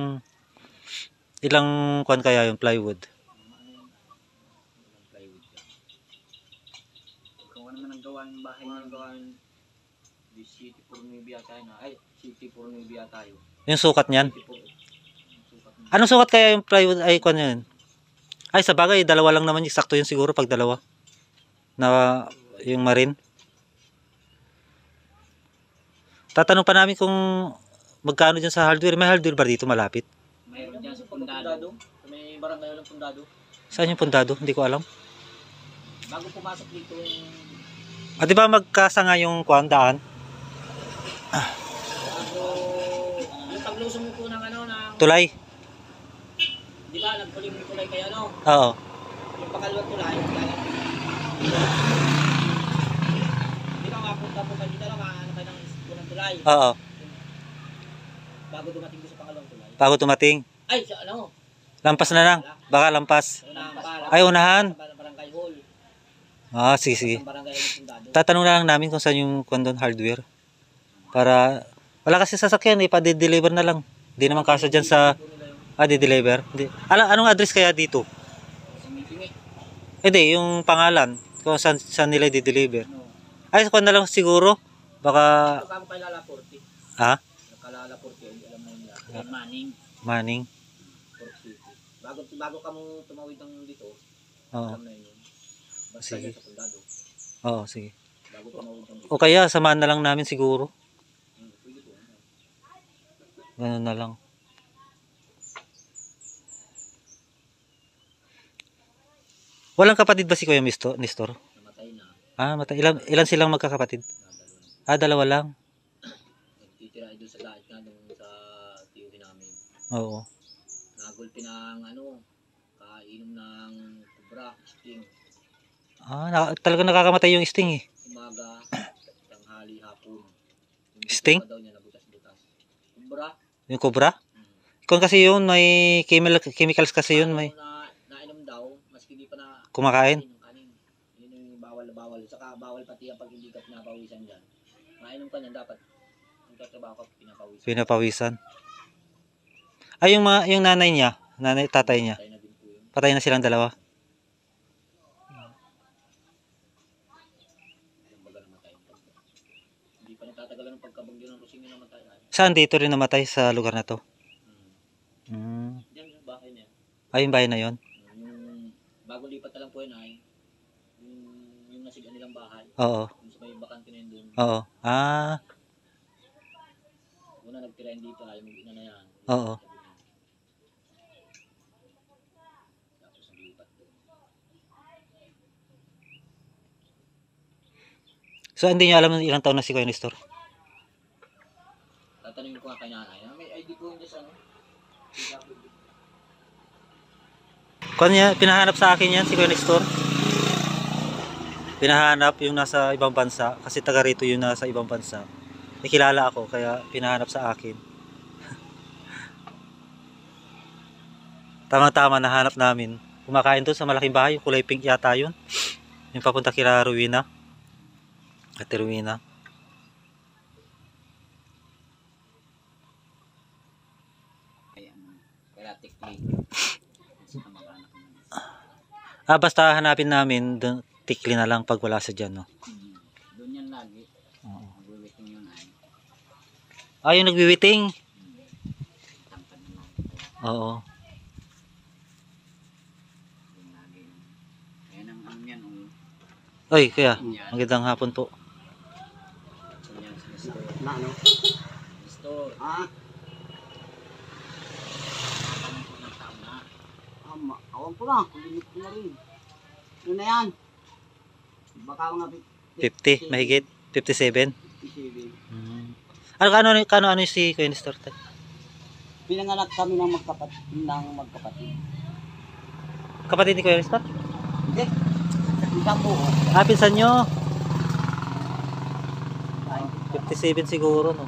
Speaker 1: ilang kuan kaya yung plywood?
Speaker 6: Yung plywood ka. Kung ano man ang gawa ng bahay ng gawa ng di City for Nubia tayo na. Ay, City for Nubia tayo.
Speaker 1: Yung sukat niyan?
Speaker 6: City for sukat ng
Speaker 1: Anong sukat kaya yung plywood? Ay, kuan yun? Ay, sa bagay, dalawa lang naman. Sakto yun siguro pag dalawa. Na yung marin. Tatanong pa namin kung magkano dyan sa hardware. May hardware ba dito malapit?
Speaker 6: mayroon dyan sa Pundado. Sa may barangay ng Pundado.
Speaker 1: Saan yung pundado? Hindi ko alam.
Speaker 6: Bago pumasok dito yung
Speaker 1: Ah, di ba magkasanga yung kuan daan?
Speaker 6: bago yung paglusong mo po ng ano ng
Speaker 1: Tulay?
Speaker 6: di ba nagpuling mo tulay kay ano
Speaker 1: Oo.
Speaker 6: yung pangalawang tulay galing di ba mapunta po kayo dito no maano kayo ng unang tulay
Speaker 1: Oo.
Speaker 6: bago dumating doon sa pangalawang tulay
Speaker 1: Bago tumating.
Speaker 6: ay sa ano
Speaker 1: Lampas na lang. Baka lampas.
Speaker 6: unahan pa
Speaker 1: Ay, unahan.
Speaker 6: sa barangay hall
Speaker 1: Ah, sige, sige.
Speaker 6: sa barangay ng Pundado
Speaker 1: Tatanong na lang namin kung saan yung kuan doon, hardware. Para, wala kasi sasakyan, ipa-deliver na lang. Hindi naman kaso dyan sa, ah, di-deliver. Hindi. Ala, anong address kaya dito?
Speaker 6: Singi-singi.
Speaker 1: Hindi, yung pangalan, kung saan, saan nila di-deliver.
Speaker 6: Ano?
Speaker 1: Ay, kung na lang siguro, baka,
Speaker 6: Ito kamo kay Lala Porti.
Speaker 1: ah,
Speaker 6: Kalala Porti, hindi alam mo yun yan. Kay Manning,
Speaker 1: Manning.
Speaker 6: Port City. Bago, bago ka mong tumawid ng dito,
Speaker 1: Oo,
Speaker 6: alam na yun. Basta
Speaker 1: Sige.
Speaker 6: yan sa Pundado.
Speaker 1: oo, sige.
Speaker 6: Bago tumawid ng dito.
Speaker 1: O kaya, samahan na lang namin siguro.
Speaker 6: Hmm, pwede po. ano.
Speaker 1: Ganun na lang. Walang kapatid ba si Kuya Misto, Nestor?
Speaker 6: Namatay na.
Speaker 1: Ah, mata ilan, ilan silang magkakapatid?
Speaker 6: Nadalo na.
Speaker 1: Ah, dalawa lang.
Speaker 6: Nagtitira doon sa lahat nga doon sa tiyuhin namin.
Speaker 1: Oo.
Speaker 6: Nagulpi ng ano, kainom ng kubra, sting,
Speaker 1: Ah, na, talaga nakakamatay yung sting eh.
Speaker 6: umaga, tanghali, hapon. Yung
Speaker 1: Sting?
Speaker 6: bituka daw niya nabutas-butas. Kubra.
Speaker 1: Yung cobra.
Speaker 6: Hmm.
Speaker 1: Kung kasi yun, may chemical, chemicals kasi yun, may
Speaker 6: Na, nainom daw, maski di pa na
Speaker 1: kumakain.
Speaker 6: ng kanin. Yun yung bawal na bawal. Saka bawal pati ang pag hindi ka pinapawisan dyan. Mainom ka niyan, dapat kung tatrabaho ka, pinapawisan.
Speaker 1: Pinapawisan. Ay, yung, mga, yung nanay niya, nanay, tatay niya,
Speaker 6: Patay na din po yun.
Speaker 1: patay na silang dalawa.
Speaker 6: Yung baga namatay. Hindi pa natatagalan ng pagkabagyo ng Rosing yung namatay. Ay.
Speaker 1: Saan dito rin namatay sa lugar na to?
Speaker 6: Hmm.
Speaker 1: Hmm.
Speaker 6: Diyan yung bahay niya.
Speaker 1: Ay, yung bahay na yun?
Speaker 6: Yung bago lipat na lang po yun ay yung, yung nasigan nilang bahay.
Speaker 1: Oo.
Speaker 6: Yung sa may bakante na yun doon.
Speaker 1: Oo. Ah,
Speaker 6: Una nagtirahin dito ay mag-ina na yan.
Speaker 1: oo.
Speaker 6: Tapos naglipat doon.
Speaker 1: So, hindi niyo alam ilang taon na si Kuya Nestor?
Speaker 6: Tatanungin ko nga kay nanay. Ah, may I D po yun dyan sa ano?
Speaker 1: Kung niya, pinahanap sa akin yan si Kuya Nestor. Pinahanap yung nasa ibang bansa. Kasi taga rito yung nasa ibang bansa. Nakilala ako, kaya pinahanap sa akin. Tama-tama, nahanap namin. Kumakain doon sa malaking bahay. Kulay pink yata yun. Yung papunta kila Rowena. Ate Rowena.
Speaker 6: Kaya tikli.
Speaker 1: Ah, basta hanapin namin, dun, tikli na lang pag wala sa dyan, no?
Speaker 6: Doon yan lagi.
Speaker 1: Oo.
Speaker 6: Magwiwiting yun ay.
Speaker 1: Ah, yung nagwiwiting.
Speaker 6: Tangkad mo.
Speaker 1: Oo.
Speaker 6: Doon lagi. Ayan ang ano yan. Um,
Speaker 1: Oy, kuya, magandang hapon po.
Speaker 6: yan sa store.
Speaker 3: Na ano?
Speaker 6: Store.
Speaker 3: Ah,
Speaker 6: Ano po ng tao na.
Speaker 3: ama, awan ko na, kulimit ko na rin. Ano na yan? Baka mga
Speaker 1: fifty, mahigit. fifty-seven.
Speaker 3: fifty-seven.
Speaker 1: Hmm. Ano, ano, ano, ano si Kuya Nestor?
Speaker 3: Pinanganak kami ng magkapatid, ng magkapatid.
Speaker 1: Kapatid ni Kuya Nestor?
Speaker 3: Hindi. Isang buo.
Speaker 1: Ah, pinsan nyo. fifty-seven siguro, no?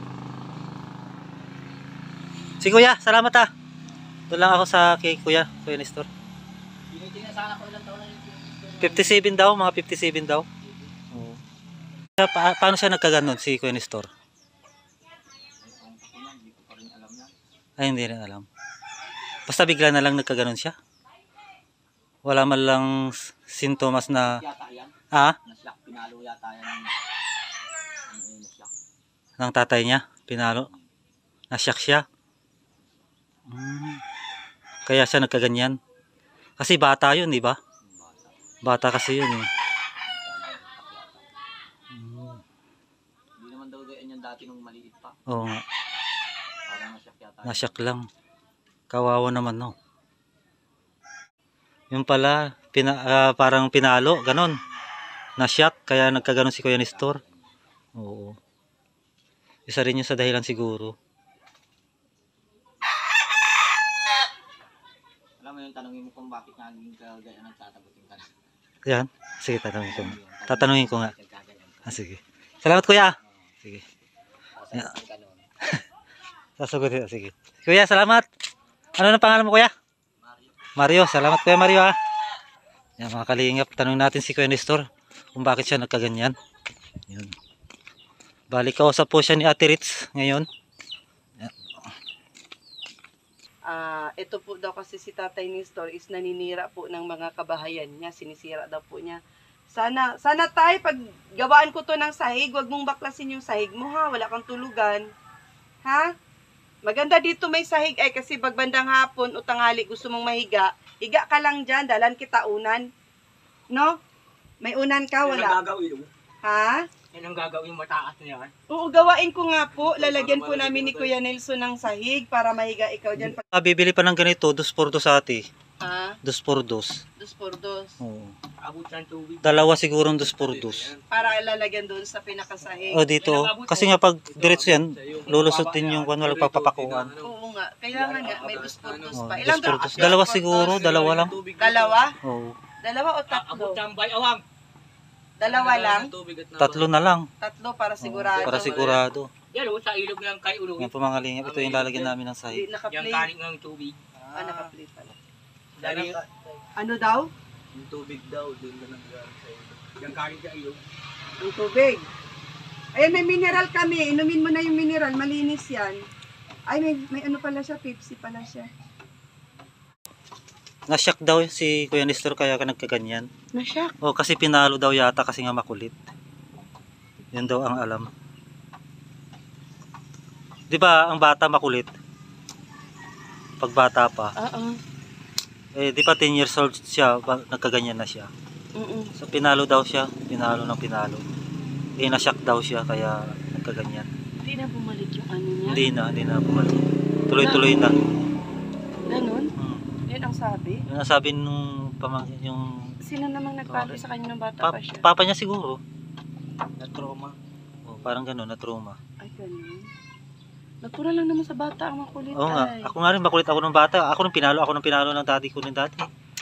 Speaker 1: Si Kuya, salamat ah. Doon lang ako sa kay Kuya, Kuya Nestor.
Speaker 6: Pinitingnan sana ko ilang taon na yun.
Speaker 1: fifty-seven daw, mga fifty-seven daw. Oo. Pa paano siya nagkaganon si Kuya Nestor?
Speaker 6: Hindi ko pa rin alam na.
Speaker 1: Ay, hindi rin alam. Basta bigla na lang nagkaganon siya. Wala man lang sintomas na,
Speaker 6: Yata yan.
Speaker 1: ah,
Speaker 6: Naslak. Pinalo yata yan. Ano yun, naslak.
Speaker 1: ng tatay niya. Pinalo. Nasyak siya. Hmm. Kaya siya nagkaganyan. Kasi bata yun, di ba? Bata kasi yun eh. Hmm.
Speaker 6: Hindi naman daw ganyan yan dati nung maliit pa.
Speaker 1: Oo nga.
Speaker 6: Parang nasyak yata.
Speaker 1: Nasyak lang. Kawawa naman, no? Yung pala, pina, ah, parang pinalo, ganon. Nasyak, kaya nagkaganon si Kuya Nestor. Oo. Isa rin yun sa dahilan siguro.
Speaker 6: Alam mo yung tanongin mo kung bakit naging kagaya nagtatagutin ka na.
Speaker 1: Yan. Sige, tatanungin ko. Tatanungin ko nga. Ah, sige. Salamat, Kuya. Sige.
Speaker 6: Sasagutin ka nun.
Speaker 1: Sasagutin. Sige. Kuya, salamat. Ano na pangalan mo, Kuya? Mario. Salamat, Kuya Mario, ha. Yan, mga kalingap. Tanong natin si Kuya Nestor kung bakit siya nagkaganyan. Yun. Balik kausap po siya ni Ate Ritz ngayon.
Speaker 4: Ah, ito po daw kasi si Tatay Nestor is naninira po ng mga kabahayan niya, sinisira daw po niya. Sana, sana tayo, pag gawaan ko to ng sahig, wag mong baklasin yung sahig mo ha, wala kang tulugan. Ha? Maganda dito may sahig ay kasi pag bandang hapon o tanghali gusto mong mahiga, higa ka lang dyan, dalan kita unan. No? May unan ka,
Speaker 2: Yan ang
Speaker 4: wala.
Speaker 2: gagawin.
Speaker 4: Ha?
Speaker 2: Yan ang gagawin mataas na yan.
Speaker 4: Oo, gawain ko nga po, lalagyan po namin ni Kuya Nelson ng sahig para mahiga ikaw dyan.
Speaker 1: Ah, bibili pa ng ganito, dos por dos ate.
Speaker 4: Ha?
Speaker 1: Dos por dos.
Speaker 4: Dos por dos.
Speaker 1: Oo.
Speaker 2: Abot ng tubig.
Speaker 1: Dalawa sigurong dos por dos.
Speaker 4: Para lalagyan doon sa pinakasahig.
Speaker 1: O dito, kasi nga pag diretso yan, lulusot din yung kung walang pagpapakuan.
Speaker 4: Oo nga, kailangan nga may dos por dos
Speaker 1: Oh,
Speaker 4: pa.
Speaker 1: dos
Speaker 4: Ilang
Speaker 1: por
Speaker 4: dra-
Speaker 1: dos. Dalawa siguro, dalawa lang.
Speaker 4: Dalawa?
Speaker 1: Oo.
Speaker 4: Dalawa o
Speaker 2: Abot
Speaker 4: tatlo?
Speaker 2: ng bayawang.
Speaker 4: Dalawa lang?
Speaker 1: Tatlo na lang.
Speaker 4: Tatlo para
Speaker 1: Oo,
Speaker 4: sigurado.
Speaker 1: para sigurado.
Speaker 2: Yan o, sa ilog ng kay ulo.
Speaker 1: Yan po mga kalingap, ito yung lalagyan namin ng
Speaker 4: Di,
Speaker 1: sahig.
Speaker 2: Yung
Speaker 4: naka-play.
Speaker 2: kaling ng tubig.
Speaker 4: Ah, naka-play pala.
Speaker 2: Dali,
Speaker 4: Ano daw?
Speaker 6: Yung tubig daw, doon na nanggaling sa ilog.
Speaker 2: yung kaling sa ilog.
Speaker 4: Yung tubig. Ayan, may mineral kami. Inumin mo na yung mineral. Malinis yan. Ay, may, may ano pala siya. Pepsi pala siya.
Speaker 1: Na-shock daw si Kuya Nestor kaya ka nagkaganyan.
Speaker 4: Nasyak.
Speaker 1: O kasi pinalo daw yata kasi nga makulit. Yun daw ang alam. Di ba ang bata makulit? Pag bata pa.
Speaker 4: Oo.
Speaker 1: Eh di ba ten years old siya, ba- nagkaganyan na siya.
Speaker 4: Oo.
Speaker 1: So pinalo daw siya, pinalo ng pinalo. Eh na-shock daw siya kaya nagkaganyan.
Speaker 4: Hindi na bumalik yung ano niya.
Speaker 1: Hindi na, hindi na bumalik. Tuloy-tuloy na.
Speaker 4: Ganun?
Speaker 1: Hmm.
Speaker 4: Yun ang sabi.
Speaker 1: Yung nasabi nung pamangkin yung
Speaker 4: Sino namang nagpalo sa kanya ng bata
Speaker 1: pa-
Speaker 4: pa siya?
Speaker 1: papa niya siguro.
Speaker 6: Na trauma.
Speaker 1: O, parang gano'n, na trauma.
Speaker 4: Ay, ganun. Natural lang naman sa bata ang makulit.
Speaker 1: Oo nga,
Speaker 4: ay.
Speaker 1: ako nga rin makulit ako ng bata. Ako nung pinalo, ako nung pinalo ng daddy ko ng dati.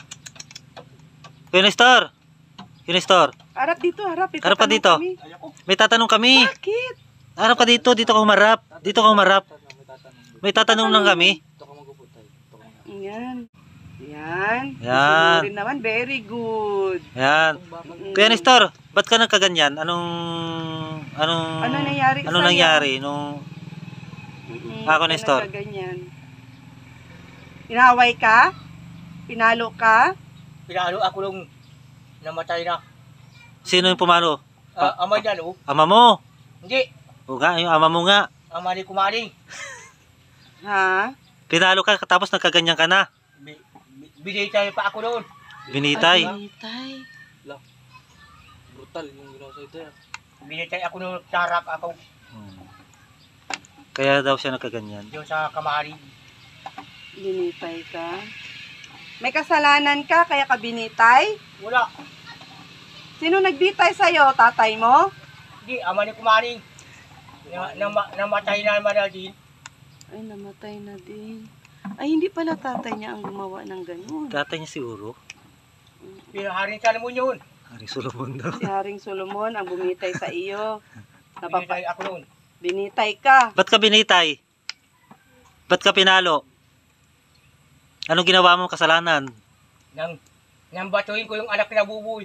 Speaker 1: Kuya Nestor! Kuya Nestor,
Speaker 4: Harap dito, harap. May
Speaker 1: Harap ka
Speaker 4: tatanong
Speaker 1: dito.
Speaker 4: kami.
Speaker 1: may tatanong kami.
Speaker 4: Bakit?
Speaker 1: Harap ka dito, dito ka humarap. Dito ka humarap. May tatanong lang kami.
Speaker 6: Ito ka maguputay. Ito ka nga.
Speaker 4: Yan. Yan.
Speaker 1: Yan.
Speaker 4: Rin naman, very good.
Speaker 1: Yan.
Speaker 4: Mm.
Speaker 1: Kuya Nestor, ba't ka nagkaganyan? Anong, anong,
Speaker 4: Ano nangyari
Speaker 1: ano
Speaker 4: sa'yo?
Speaker 1: nangyari nung,
Speaker 4: Mm-mm.
Speaker 1: Ako,
Speaker 4: Kaya
Speaker 1: Nestor.
Speaker 4: nagkaganyan. Inaway ka? Pinalo ka?
Speaker 2: Pinalo ako nung namatay na.
Speaker 1: sino yung pumalo?
Speaker 2: Ah, ama niya no?
Speaker 1: Ama mo.
Speaker 2: Hindi.
Speaker 1: O nga, yung ama mo nga.
Speaker 2: Ama ni kumaling.
Speaker 4: Ha?
Speaker 1: Pinalo ka, tapos nagkaganyan ka na.
Speaker 2: Bi- bi- Binitay pa ako noon.
Speaker 1: Binitay.
Speaker 4: Ay, binitay.
Speaker 6: Brutal yung ginawa sa ito. eh.
Speaker 2: Binitay ako noon. Sarap ako.
Speaker 1: Hmm. Kaya daw siya nagkaganyan.
Speaker 2: Yung sa kamari.
Speaker 4: Binitay ka? May kasalanan ka, kaya ka binitay?
Speaker 2: Wala.
Speaker 4: Sino nagbitay sa'yo? Tatay mo?
Speaker 2: Hindi. Ama ni kumaling. Na, nama, namatay na naman na din.
Speaker 4: Ay, namatay na din. Ay, hindi pala tatay niya ang gumawa ng ganun.
Speaker 1: Tatay niya siguro.
Speaker 2: Pinaharin sa mo yun.
Speaker 1: Hari Solomon daw.
Speaker 4: Si Haring Solomon ang bumitay sa iyo. Napapa-
Speaker 2: Binitay ako noon.
Speaker 4: binitay ka.
Speaker 1: Ba't ka binitay? Ba't ka pinalo? Anong ginawa mo kasalanan?
Speaker 2: Nang, nang batuhin ko yung anak na buboy.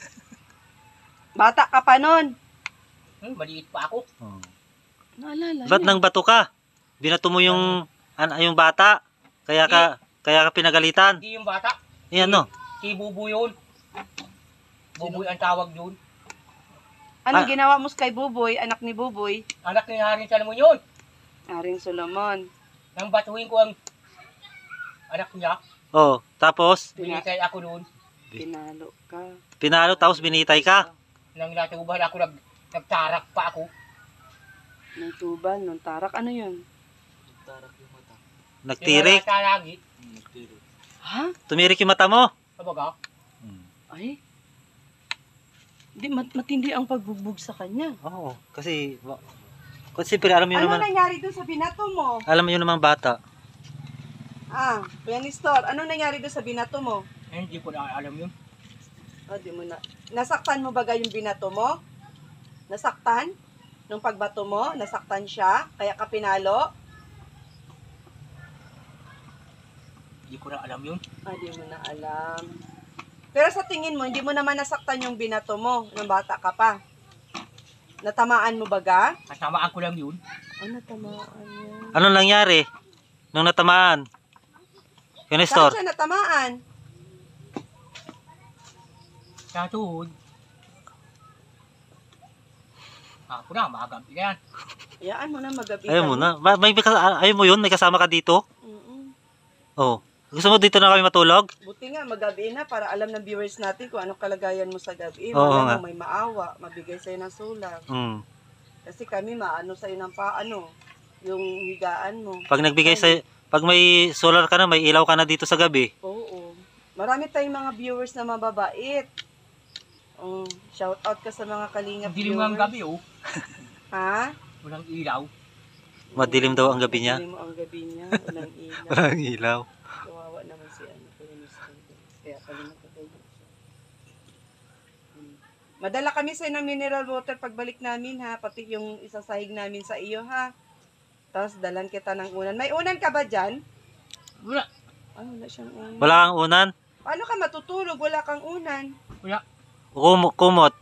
Speaker 4: Bata ka pa nun.
Speaker 2: Hmm, maliit pa ako.
Speaker 1: Oh.
Speaker 4: Naalala
Speaker 1: Ba't
Speaker 4: niya.
Speaker 1: nang bato ka? Binato mo yung, an, yung bata? Kaya ka, kaya ka pinagalitan?
Speaker 2: Hindi yung bata.
Speaker 1: Eh ano?
Speaker 2: Si Buboy yun. Buboy ang tawag yun.
Speaker 4: Anong
Speaker 1: Ah.
Speaker 4: ginawa mo kay Buboy, anak ni Buboy?
Speaker 2: Anak ni Haring Salmon yun.
Speaker 4: Haring Solomon.
Speaker 2: Nang batuhin ko ang anak niya,
Speaker 1: Oh, tapos
Speaker 2: binitay ako noon.
Speaker 4: Pinalo ka.
Speaker 1: pinalo tapos binitay ka.
Speaker 2: Nang natubahan ako, nag, nagtarak pa ako.
Speaker 4: Ng tuban, ng tarak. Ano yun?
Speaker 6: Tarak yung mata.
Speaker 1: Nagtirik.
Speaker 2: Yung wala sa lagi,
Speaker 6: Hmm, nagtiro.
Speaker 4: Ha?
Speaker 1: Tumirik yung mata mo.
Speaker 2: sabaga,
Speaker 4: Ay. Di, mat matindi ang pagbugbog sa kanya.
Speaker 1: Oo, kasi kasi siyempre alam mo yun
Speaker 4: Ano
Speaker 1: naman,
Speaker 4: nangyari doon sa binato mo?
Speaker 1: alam mo yun naman bata.
Speaker 4: Ah, Kuya Nestor, ano nangyari doon sa binato mo?
Speaker 2: eh, hindi ko na alam yun.
Speaker 4: Oh, di mo na. Nasaktan mo baga yung binato mo? Nasaktan? Nung pagbato mo, nasaktan siya? Kaya ka pinalo?
Speaker 2: Hindi ko na alam yun.
Speaker 4: Ah, di mo na alam. Pero sa tingin mo, hindi mo naman nasaktan yung binato mo nung bata ka pa. Natamaan mo baga?
Speaker 2: Kasamaan ko lang yun.
Speaker 4: Oh, natamaan yan.
Speaker 1: Anong nangyari? Nung natamaan? Kuya
Speaker 4: Saan
Speaker 1: Nestor?
Speaker 4: siya natamaan?
Speaker 2: Sa tuhod. Ako na, magabi na yan.
Speaker 4: Hayaan mo na magabi.
Speaker 1: Ayaw mo na. Ba- May, ayaw mo yun? May kasama ka dito?
Speaker 4: Mm-mm.
Speaker 1: Oh. Gusto mo dito na kami matulog?
Speaker 4: Buti nga, magabi na para alam ng viewers natin kung anong kalagayan mo sa gabi.
Speaker 1: Oo
Speaker 4: Malam
Speaker 1: nga.
Speaker 4: mo may maawa, mabigay sa'yo ng sulang.
Speaker 1: Hmm.
Speaker 4: Kasi kami maano sa'yo ng paano, yung higaan mo.
Speaker 1: Pag nagbigay sa... Pag may solar ka na, may ilaw ka na dito sa gabi.
Speaker 4: Oo. Marami tayong mga viewers na mababait. Um, shout out ka sa mga kalingap
Speaker 2: Ang dilim nga ang
Speaker 4: viewers.
Speaker 2: gabi, oh.
Speaker 4: Ha?
Speaker 2: Walang ilaw.
Speaker 1: Madilim daw ang gabi niya.
Speaker 4: Madilim ang gabi niya. Walang ilaw.
Speaker 1: Walang ilaw.
Speaker 4: Kawawa naman si ano, Kuya Mister. Kaya pala nakagayon siya. Hmm. Madala kami sa ng mineral water pagbalik namin ha. Pati yung isasahig namin sa iyo ha. Tapos dalan kita ng unan. May unan ka ba dyan?
Speaker 2: Wala.
Speaker 4: Ah, wala siyang unan.
Speaker 1: Wala kang unan?
Speaker 4: Paano ka matutulog? Wala kang unan.
Speaker 2: Wala.
Speaker 1: Kum kumot.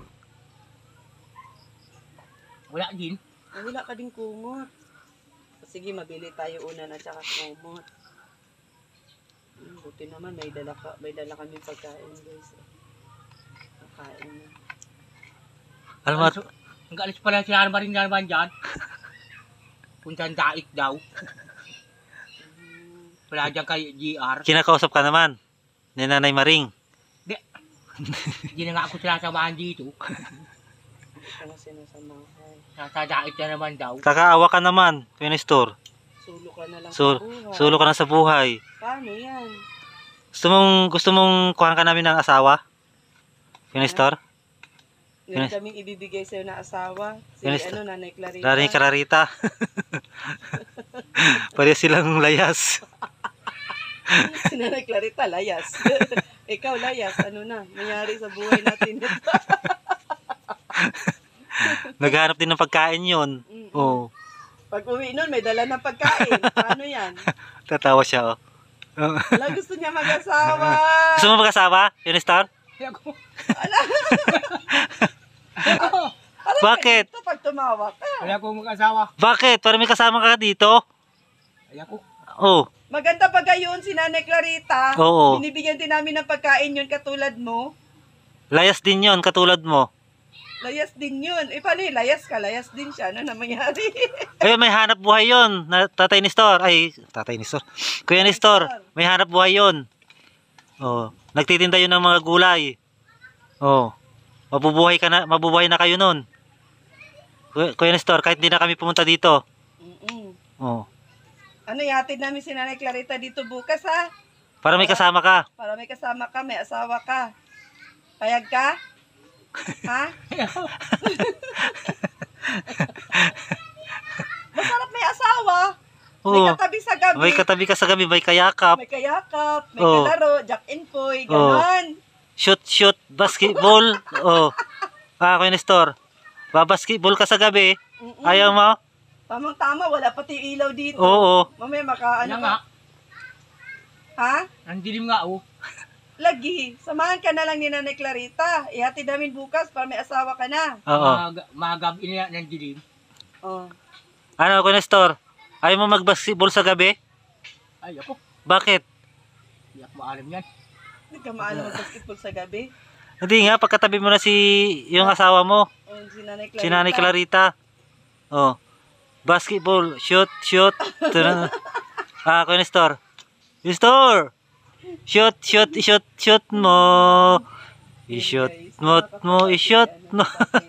Speaker 2: Wala din.
Speaker 4: Ah, wala ka din kumot. Sige, mabili tayo unan at saka kumot. Hmm, buti naman, may dala, ka, may dala kami pagkain guys. Pagkain na.
Speaker 1: Alam mo,
Speaker 2: Ang galis pala si Arma rin naman dyan. Puntan daik daw.
Speaker 4: Hmm.
Speaker 2: Wala dyan kay G R.
Speaker 1: kinakausap ka naman. Ni Nanay Maring.
Speaker 2: Hindi na nga ako sinasamahan dito.
Speaker 4: Hindi ka na sinasamahan.
Speaker 2: Nasa daik na naman daw.
Speaker 1: Kakaawa ka naman, Kuya Nestor.
Speaker 4: Sulo ka na lang
Speaker 1: Sul
Speaker 4: sa buhay.
Speaker 1: sulo ka na sa buhay.
Speaker 4: Paano yan?
Speaker 1: Gusto mong, gusto mong kuhaan ka namin ng asawa? Kuya Nestor?
Speaker 4: Meron
Speaker 1: Yes.
Speaker 4: kaming ibibigay sa'yo na asawa. Si
Speaker 1: Yes.
Speaker 4: ano, Nanay Clarita.
Speaker 1: Nanay Clarita. Pare silang layas.
Speaker 4: Si Nanay Clarita, layas. Ikaw, layas. Ano na? Nangyari sa buhay natin.
Speaker 1: Naghanap din ng pagkain yun.
Speaker 4: Mm-mm.
Speaker 1: Oo.
Speaker 4: Pag uwi nun, may dala ng pagkain. Paano yan?
Speaker 1: Tatawa siya, oh.
Speaker 4: Wala, gusto niya mag-asawa.
Speaker 1: Gusto mo mag-asawa, Kuya Nestor?
Speaker 2: Kaya ko.
Speaker 1: Bakit?
Speaker 4: Ito pag tumawa ka.
Speaker 2: Wala ko mag-asawa.
Speaker 1: Bakit? Para may kasama ka dito?
Speaker 2: Kaya ko.
Speaker 1: Oh.
Speaker 4: Maganda pa gayon si Nanay Clarita.
Speaker 1: Oo.
Speaker 4: Binibigyan din namin ng pagkain yun katulad mo.
Speaker 1: Layas din yon katulad mo.
Speaker 4: Layas din yun. Eh, paano yun? Layas ka? Layas din siya. Ano na mangyari?
Speaker 1: Ay, may hanap buhay yon na Tatay Nestor. Ay, Tatay Nestor. Kuya Nestor, may hanap buhay yon. Oh, nagtitinda yun ng mga gulay. Oh. Mabubuhay ka na, mabubuhay na kayo nun. Kuya, Kuya Nestor, kahit hindi na kami pumunta dito.
Speaker 4: Mm-mm.
Speaker 1: Oh.
Speaker 4: Ano, ihatid namin si Nanay Clarita dito bukas ha?
Speaker 1: Para may kasama ka.
Speaker 4: Para may kasama ka, may asawa ka. Payag ka? Ha? Masarap may asawa. May
Speaker 1: Oo.
Speaker 4: katabi sa gabi.
Speaker 1: May katabi ka sa gabi, may kayakap.
Speaker 4: May kayakap, may
Speaker 1: Oo.
Speaker 4: kalaro, Jack and Poy,
Speaker 1: Oo.
Speaker 4: ganon.
Speaker 1: Shoot, shoot, basketball. Oh. Ah, Kuya Nestor. Babasketball ka sa gabi.
Speaker 4: Mm-mm.
Speaker 1: Ayaw mo?
Speaker 4: Tamang-tama, wala pati ilaw dito.
Speaker 1: Oo.
Speaker 4: Mamaya maka,
Speaker 2: Ano
Speaker 4: ano
Speaker 2: nga.
Speaker 4: ka? Ha?
Speaker 2: Ang dilim nga, oh.
Speaker 4: Lagi. Samahan ka na lang ni Nanay Clarita. Ihatid namin bukas para may asawa ka na.
Speaker 1: Oo.
Speaker 2: Mag magabi na ng dilim.
Speaker 4: Oh.
Speaker 1: Ano, Kuya Nestor? Ayaw mo mag-basketball sa gabi?
Speaker 2: Ay, ako.
Speaker 1: Bakit?
Speaker 2: Hindi ako maalam yan.
Speaker 4: Hindi ka maano mag-basketball sa gabi.
Speaker 1: Hindi nga, pagkatabi mo na si yung asawa mo,
Speaker 4: Oh, si Nanay Clarita.
Speaker 1: si Nanay Clarita. Oh. Basketball, shoot, shoot. Tuna- ah, Kuya Nestor. Nestor! Shoot, shoot, shoot, shoot mo. I-shoot mo, mo, i-shoot mo.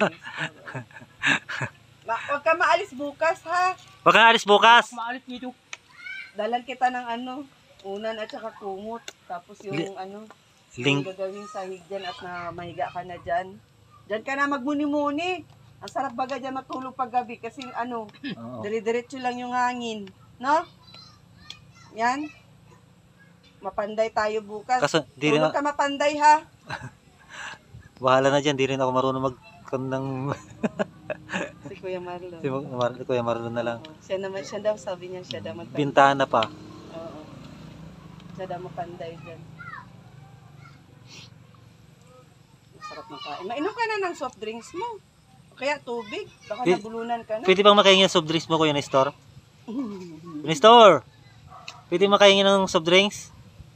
Speaker 4: Ma, huwag ka maalis bukas ha.
Speaker 1: Huwag kang alis bukas.
Speaker 2: Ako maalis dito.
Speaker 4: Dalan kita ng ano, unan at saka kumot. Tapos yung
Speaker 1: Li-
Speaker 4: ano,
Speaker 1: Ling,
Speaker 4: yung gagawin sahig dyan at na mahiga ka na dyan. Dyan ka na magmuni-muni. Ang sarap baga dyan matulog pag gabi kasi ano,
Speaker 1: Oo.
Speaker 4: dire-diretso lang yung hangin. No? Yan. Mapanday tayo bukas.
Speaker 1: Kaso, di rin,
Speaker 4: Tulog ka mapanday ha.
Speaker 1: bahala na dyan, di rin ako marunong mag ng
Speaker 4: Si Kuya Marlon.
Speaker 1: si Mar Kuya Marlon na lang.
Speaker 4: Oo. Siya naman, siya daw, sabi niya, siya daw magpanday.
Speaker 1: Bintana pa.
Speaker 4: Oo. Siya daw mapanday dyan. Masarap ng kain. Mainom ka na ng soft drinks mo. kaya tubig. Baka
Speaker 1: Pi-
Speaker 4: nabulunan ka na.
Speaker 1: Pwede bang makahingi ng soft drinks mo, Kuya Nestor? Kuya Nestor! Pwede makahingi ng soft drinks?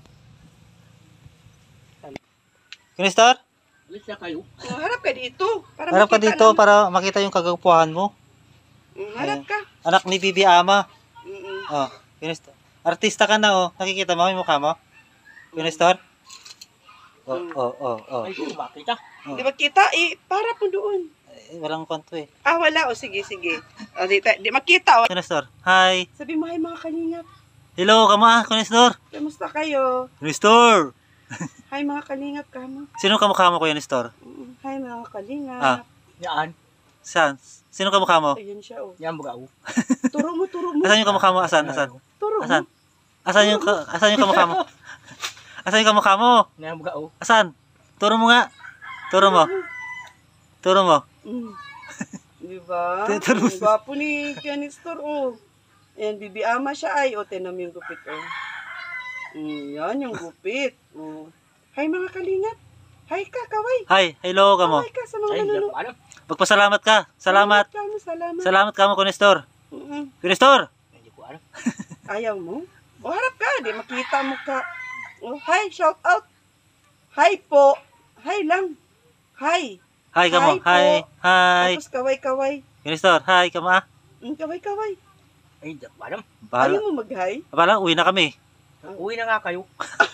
Speaker 1: Kuya Nestor?
Speaker 6: Alis na kayo.
Speaker 4: Oh, harap ka dito. Para
Speaker 1: Harap ka
Speaker 4: makita
Speaker 1: dito
Speaker 4: ng-
Speaker 1: para makita yung kagagpuhan mo.
Speaker 4: Mm, harap ka.
Speaker 1: Anak ni Bibi Ama.
Speaker 4: Mm-mm.
Speaker 1: Oh, Kuya Nestor. Artista ka na, oh. Nakikita mo yung mukha mo? Kuya Nestor? Oh, oh, oh, oh.
Speaker 6: Ay, kung makita.
Speaker 1: Oh.
Speaker 4: Di ba kita? Eh, para po doon.
Speaker 1: Eh, walang kwanto eh.
Speaker 4: Ah, wala. O, sige, sige. O, di, di makita. O.
Speaker 1: Kuya Nestor, hi.
Speaker 4: Sabi mo, hi mga kalingap.
Speaker 1: Hello, kama, Kuya Nestor.
Speaker 4: Kamusta kayo?
Speaker 1: Kuya Nestor.
Speaker 4: Hi mga kalingap kamo.
Speaker 1: Sino kamukha mo, Kuya Nestor?
Speaker 4: Mm, Hi mga kalingap.
Speaker 1: Ah.
Speaker 6: Yan.
Speaker 1: Saan? Sino kamukha mo?
Speaker 4: Ayun siya, oh.
Speaker 6: Yan mga u.
Speaker 4: Turo mo, turo mo.
Speaker 1: Asan yung kamukha mo? Asan? Asan?
Speaker 4: Turo mo.
Speaker 1: Asan? Asan yung, ka- asan yung kamukha mo? Asan yung kamukha mo?
Speaker 6: Yan mga u.
Speaker 1: Asan? Turo mo nga. Turo mo. Turo mo.
Speaker 4: Mm. Di ba?
Speaker 1: Turo mo.
Speaker 4: Ang gwapo ni Canistor, oh. Ayan, Bibi Ama siya ay. O, tinan mo yung gupit, oh. Mm, yan, yung gupit. Oh. Hi mga kalingap. Hi ka, kaway.
Speaker 1: Hi, hello kamo.
Speaker 4: Kaway ka sa mga
Speaker 6: Ay, yan
Speaker 4: nanonood.
Speaker 6: pa ano.
Speaker 1: Magpasalamat ka. Salamat.
Speaker 4: Kamo, salamat.
Speaker 1: Salamat kamo, Kuya Nestor.
Speaker 4: Mm-mm.
Speaker 1: Kuya Nestor.
Speaker 6: Hindi ko alam.
Speaker 4: Ayaw mo? O, harap ka. Di makita mo ka. Oh, hi, shout out. Hi po. Hi lang. Hi.
Speaker 1: Hi kamo.
Speaker 4: Hi po.
Speaker 1: Hi. Hi.
Speaker 4: Tapos kaway-kaway.
Speaker 1: Kuya Nestor, hi kamo ah.
Speaker 4: Mm, kaway-kaway.
Speaker 6: Ay, hindi ko alam.
Speaker 1: Bahala.
Speaker 4: Ayaw mo mag-hi?
Speaker 1: Bahala, uwi na kami.
Speaker 6: Uwi na nga kayo.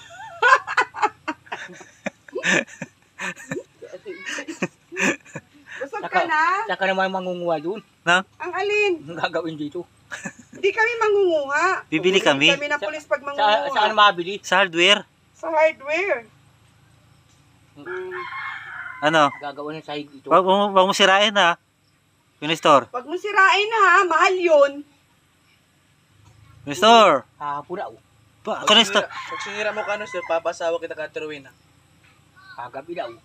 Speaker 4: Busog
Speaker 6: Saka-
Speaker 4: ka na?
Speaker 6: Saka naman mangunguha dun.
Speaker 1: Na?
Speaker 4: Ang alin?
Speaker 6: Ang gagawin dito.
Speaker 4: Hindi kami mangunguha.
Speaker 1: Bibili kami.
Speaker 4: Kami ng pulis pag
Speaker 6: Sa,
Speaker 4: mangunguha.
Speaker 6: saan mabili?
Speaker 1: Sa hardware.
Speaker 4: Sa hardware. Mm.
Speaker 1: Ano?
Speaker 6: Gagawin ng sahig dito.
Speaker 1: Wag mo, wag mo sirain ha. Kuya Nestor.
Speaker 4: Pag mo sirain ha, mahal yun.
Speaker 1: Kuya Nestor.
Speaker 6: Hapon na u.
Speaker 1: Pa, Kuya Nestor.
Speaker 7: Pag sinira mo ka no, sir, papasawa kita ka turuin na.
Speaker 6: Kagabi na u.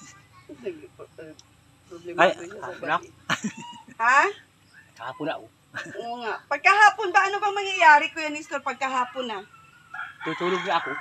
Speaker 4: Problema
Speaker 1: Ay,
Speaker 4: ko yun sa
Speaker 6: hapon na.
Speaker 4: gabi. Ha?
Speaker 6: Hapon na u.
Speaker 4: Oo nga. Pagkahapon ba, ano bang mangyayari, Kuya Nestor, pagkahapon na?
Speaker 6: Tutulog na ako.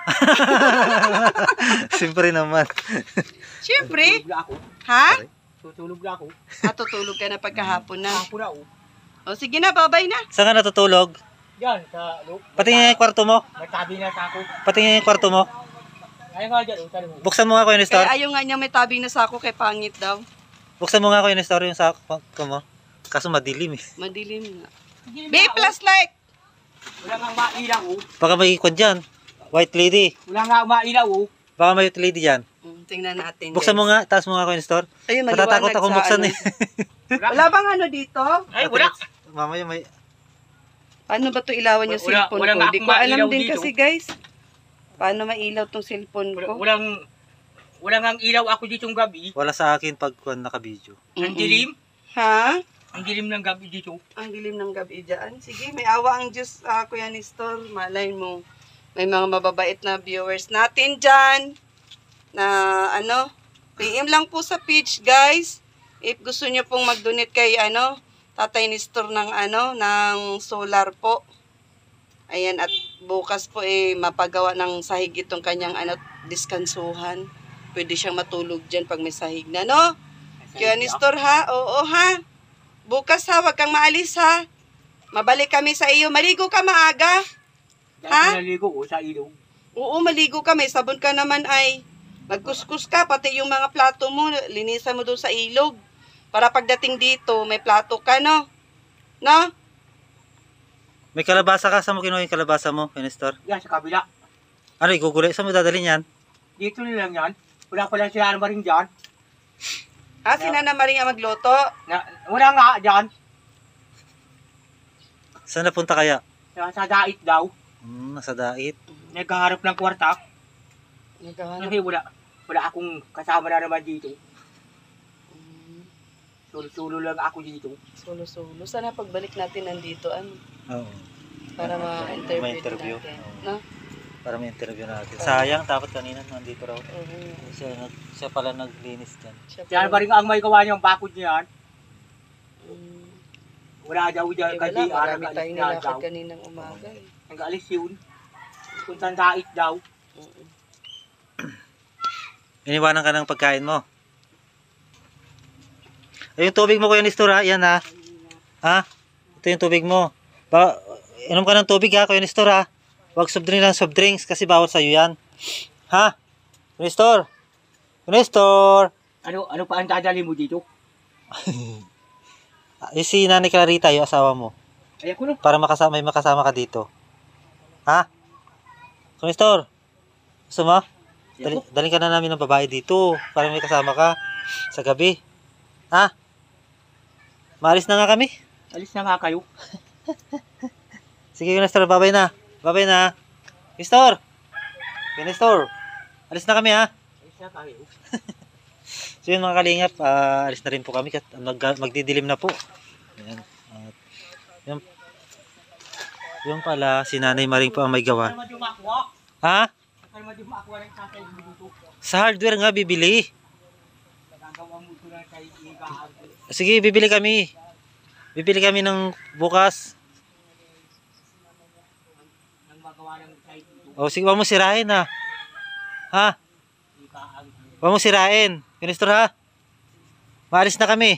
Speaker 1: Siyempre naman.
Speaker 4: Siyempre.
Speaker 6: Tutulog na ako.
Speaker 4: Ha?
Speaker 6: Tutulog na ako.
Speaker 4: Ah, tutulog ka na pagkahapon na.
Speaker 6: Hapon na u.
Speaker 4: O sige na, babay na.
Speaker 1: Saan ka natutulog?
Speaker 6: Yan, sa loob.
Speaker 1: Patingin yung kwarto mo.
Speaker 6: May tabi na sa ako.
Speaker 1: Patingin yung kwarto mo.
Speaker 6: Ayun nga dyan, utali mo.
Speaker 1: Buksan mo nga, Kuya Nestor.
Speaker 4: Kaya ayaw nga niya may tabing na sako kay pangit daw.
Speaker 1: Buksan mo nga, Kuya Nestor, yung sako mo. Kaso madilim eh.
Speaker 4: Madilim nga. B plus like.
Speaker 6: Wala nga mailaw u.
Speaker 1: Baka may ikon dyan. White lady.
Speaker 6: Wala nga mailaw u.
Speaker 1: Baka may white lady dyan.
Speaker 4: Mm, tingnan natin.
Speaker 1: Buksan
Speaker 4: guys.
Speaker 1: mo nga. Taas mo nga, Kuya Nestor.
Speaker 4: Ayun,
Speaker 1: Matatakot
Speaker 4: maliwanag
Speaker 1: akong
Speaker 4: sa
Speaker 1: buksan
Speaker 4: ano.
Speaker 1: eh.
Speaker 4: Wala bang ano dito?
Speaker 6: Ay, wala.
Speaker 1: Mamaya may...
Speaker 4: Paano ba to ilawan yung
Speaker 6: Wala-
Speaker 4: cellphone
Speaker 6: wala
Speaker 4: ko?
Speaker 6: nga
Speaker 4: Di
Speaker 6: akong
Speaker 4: ko alam
Speaker 6: mailaw
Speaker 4: din
Speaker 6: dito.
Speaker 4: kasi guys. Paano mailaw tong cellphone
Speaker 6: Wala,
Speaker 4: ko?
Speaker 6: walang walang ang ilaw ako ditong gabi.
Speaker 1: Wala sa akin pag kuwan naka-video.
Speaker 6: Ang dilim.
Speaker 4: Ha?
Speaker 6: Ang dilim ng gabi dito.
Speaker 4: Ang dilim ng gabi dyan. Sige, may awa ang Diyos, uh, Kuya Nestor. Malay mo. May mga mababait na viewers natin dyan. Na ano, P M lang po sa page, guys. If gusto nyo pong mag-donate kay ano, Tatay Nestor ng ano, ng solar po. Ayan, at bukas po eh, mapagawa ng sahig itong kanyang ano, diskansuhan. Pwede siyang matulog dyan pag may sahig na, no? Kuya Nestor ha? Oo ha? Bukas ha, wag kang maalis ha. Mabalik kami sa iyo. Maligo ka maaga. Ha?
Speaker 6: Ha? Naligo ko sa ilog.
Speaker 4: Oo, maligo ka. May sabon ka naman ay. Magkuskus ka, pati yung mga plato mo, linisan mo doon sa ilog. Para pagdating dito, may plato ka, no? No?
Speaker 1: May kalabasa ka. Saan mo kinuha yung kalabasa mo, Kuya Nestor?
Speaker 6: Yan, sa kabila.
Speaker 1: Ano, igugulay? Saan mo dadalhin yan?
Speaker 6: Dito lang yan. Wala pala sila naman rin dyan.
Speaker 4: Ha, si Nana Maria magluto?
Speaker 6: Na, wala nga dyan.
Speaker 1: Saan napunta kaya?
Speaker 6: Sa, sa dait daw.
Speaker 1: Hmm, nasa dait.
Speaker 6: Nagkaharap ng kwarta.
Speaker 4: Naghahanap.
Speaker 6: Kasi wala, wala akong kasama na naman dito. Sulo-sulo lang ako dito.
Speaker 4: Solo-solo. Sana pagbalik natin nandito, ano?
Speaker 1: Oo.
Speaker 4: Para ma-interview
Speaker 1: May interview.
Speaker 4: natin.
Speaker 1: Oo.
Speaker 4: No?
Speaker 1: Para may interview natin. Sayang, dapat kanina nandito raw.
Speaker 4: Oo.
Speaker 1: Siya, nag, siya pala naglinis dyan.
Speaker 4: Siya
Speaker 6: Yan
Speaker 4: po.
Speaker 6: pa rin ang may gawa niyang bakod niyan.
Speaker 4: Mm.
Speaker 6: Wala daw dyan
Speaker 4: Eh,
Speaker 6: kasi
Speaker 4: wala, marami
Speaker 6: nag-alis
Speaker 4: tayong
Speaker 6: na
Speaker 4: nilakad
Speaker 6: daw.
Speaker 4: kaninang umaga eh.
Speaker 6: Nag-alis yun. Kung saan dait daw.
Speaker 4: Oo.
Speaker 1: Iniwanan ka ng pagkain mo. Ay, yung tubig mo Kuya Nestor ha. Yan ha. Ha? Ito yung tubig mo. Ba inom ka ng tubig ha Kuya Nestor ha. Huwag soft drink ng soft drinks kasi bawal sa'yo yan. Ha? Kuya Nestor. Kuya Nestor.
Speaker 2: Ano, ano pa ang dadali mo dito?
Speaker 1: Yung si Nanay Clarita, yung asawa mo.
Speaker 2: Ayan ko no.
Speaker 1: Para makasama, may makasama ka dito. Ha? Kuya Nestor. Gusto mo? Dali, daling ka na namin ng babae dito para may kasama ka sa gabi. Ha? Maalis na nga kami.
Speaker 2: Alis na nga kayo.
Speaker 1: Sige, Nestor, babay na. Babay na. Nestor! Nestor! Alis na kami ha.
Speaker 2: Alis na kayo.
Speaker 1: So yun mga kalingap, uh, alis na rin po kami at mag, magdidilim na po. Ayan. At yun, yun pala, si Nanay Maring po ang may gawa.
Speaker 2: Ano mo dumakuha?
Speaker 1: Ha?
Speaker 2: Ano mo dumakuha ng tatay mo dito?
Speaker 1: Sa hardware nga bibili.
Speaker 2: Nagagawa mo ito na kay Iga.
Speaker 1: Sige, bibili kami. Bibili kami ng bukas.
Speaker 2: Nang magawa ng site dito.
Speaker 1: O sige, huwag mo sirain ha. Ha? Huwag mo sirain. Nestor ha? Maalis na kami.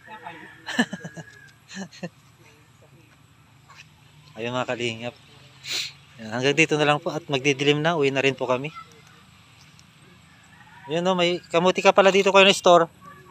Speaker 1: Ayun mga kalingap. Yan, hanggang dito na lang po at magdidilim na. Uwi na rin po kami. Yun o, may kamuti ka pala dito kayo Nestor.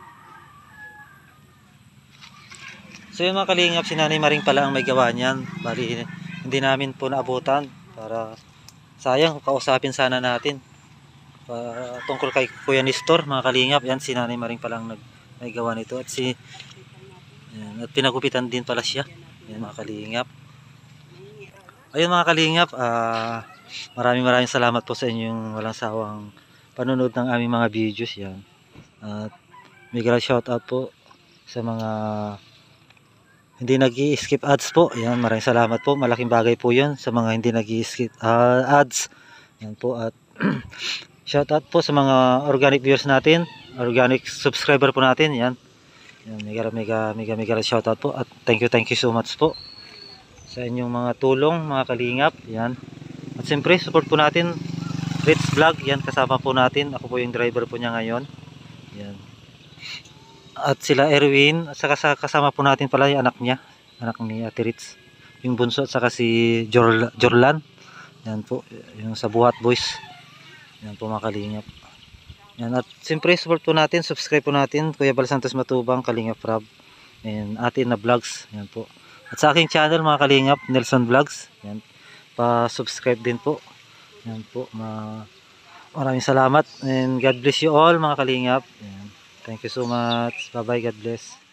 Speaker 1: So yun mga kalingap, si Nanay Maring pala ang may gawa niyan. Bali, hindi namin po naabutan. Para sayang, kausapin sana natin. Para tungkol kay Kuya Nestor, mga kalingap. Yan, si Nanay Maring pala ang nag, may gawa nito. At si yan, at pinagupitan din pala siya. Yan mga kalingap. Ayun mga kalingap, uh, maraming maraming salamat po sa inyong walang sawang panonood ng aming mga videos yan. At may grand shout out po sa mga hindi nag-i-skip ads po. Yan, maraming salamat po. Malaking bagay po 'yun sa mga hindi nag-i-skip uh, ads. Yan po at shout out po sa mga organic viewers natin, organic subscriber po natin. Yan. Yan, mega mega mega mega shout out po at thank you thank you so much po sa inyong mga tulong mga kalingap. Yan. At siyempre support po natin Ritz Vlog. Yan, kasama po natin. Ako po yung driver po niya ngayon. Yan. At sila Erwin at saka kasama po natin pala yung anak niya, anak ni Ate Ritz, yung bunso at saka si Jor Jorlan. Yan po, yung sa Buhat Boys. Yan po mga kalingap. Yan, at siyempre support po natin, subscribe po natin Kuya Bal Santos Matubang, Kalingap Rob and atin na vlogs. Yan po. At sa aking channel mga kalingap, Nelson Vlogs. Yan. Pa-subscribe din po. Yan po. Ma Maraming salamat and God bless you all mga kalingap. Yan. Thank you so much. Bye bye. God bless.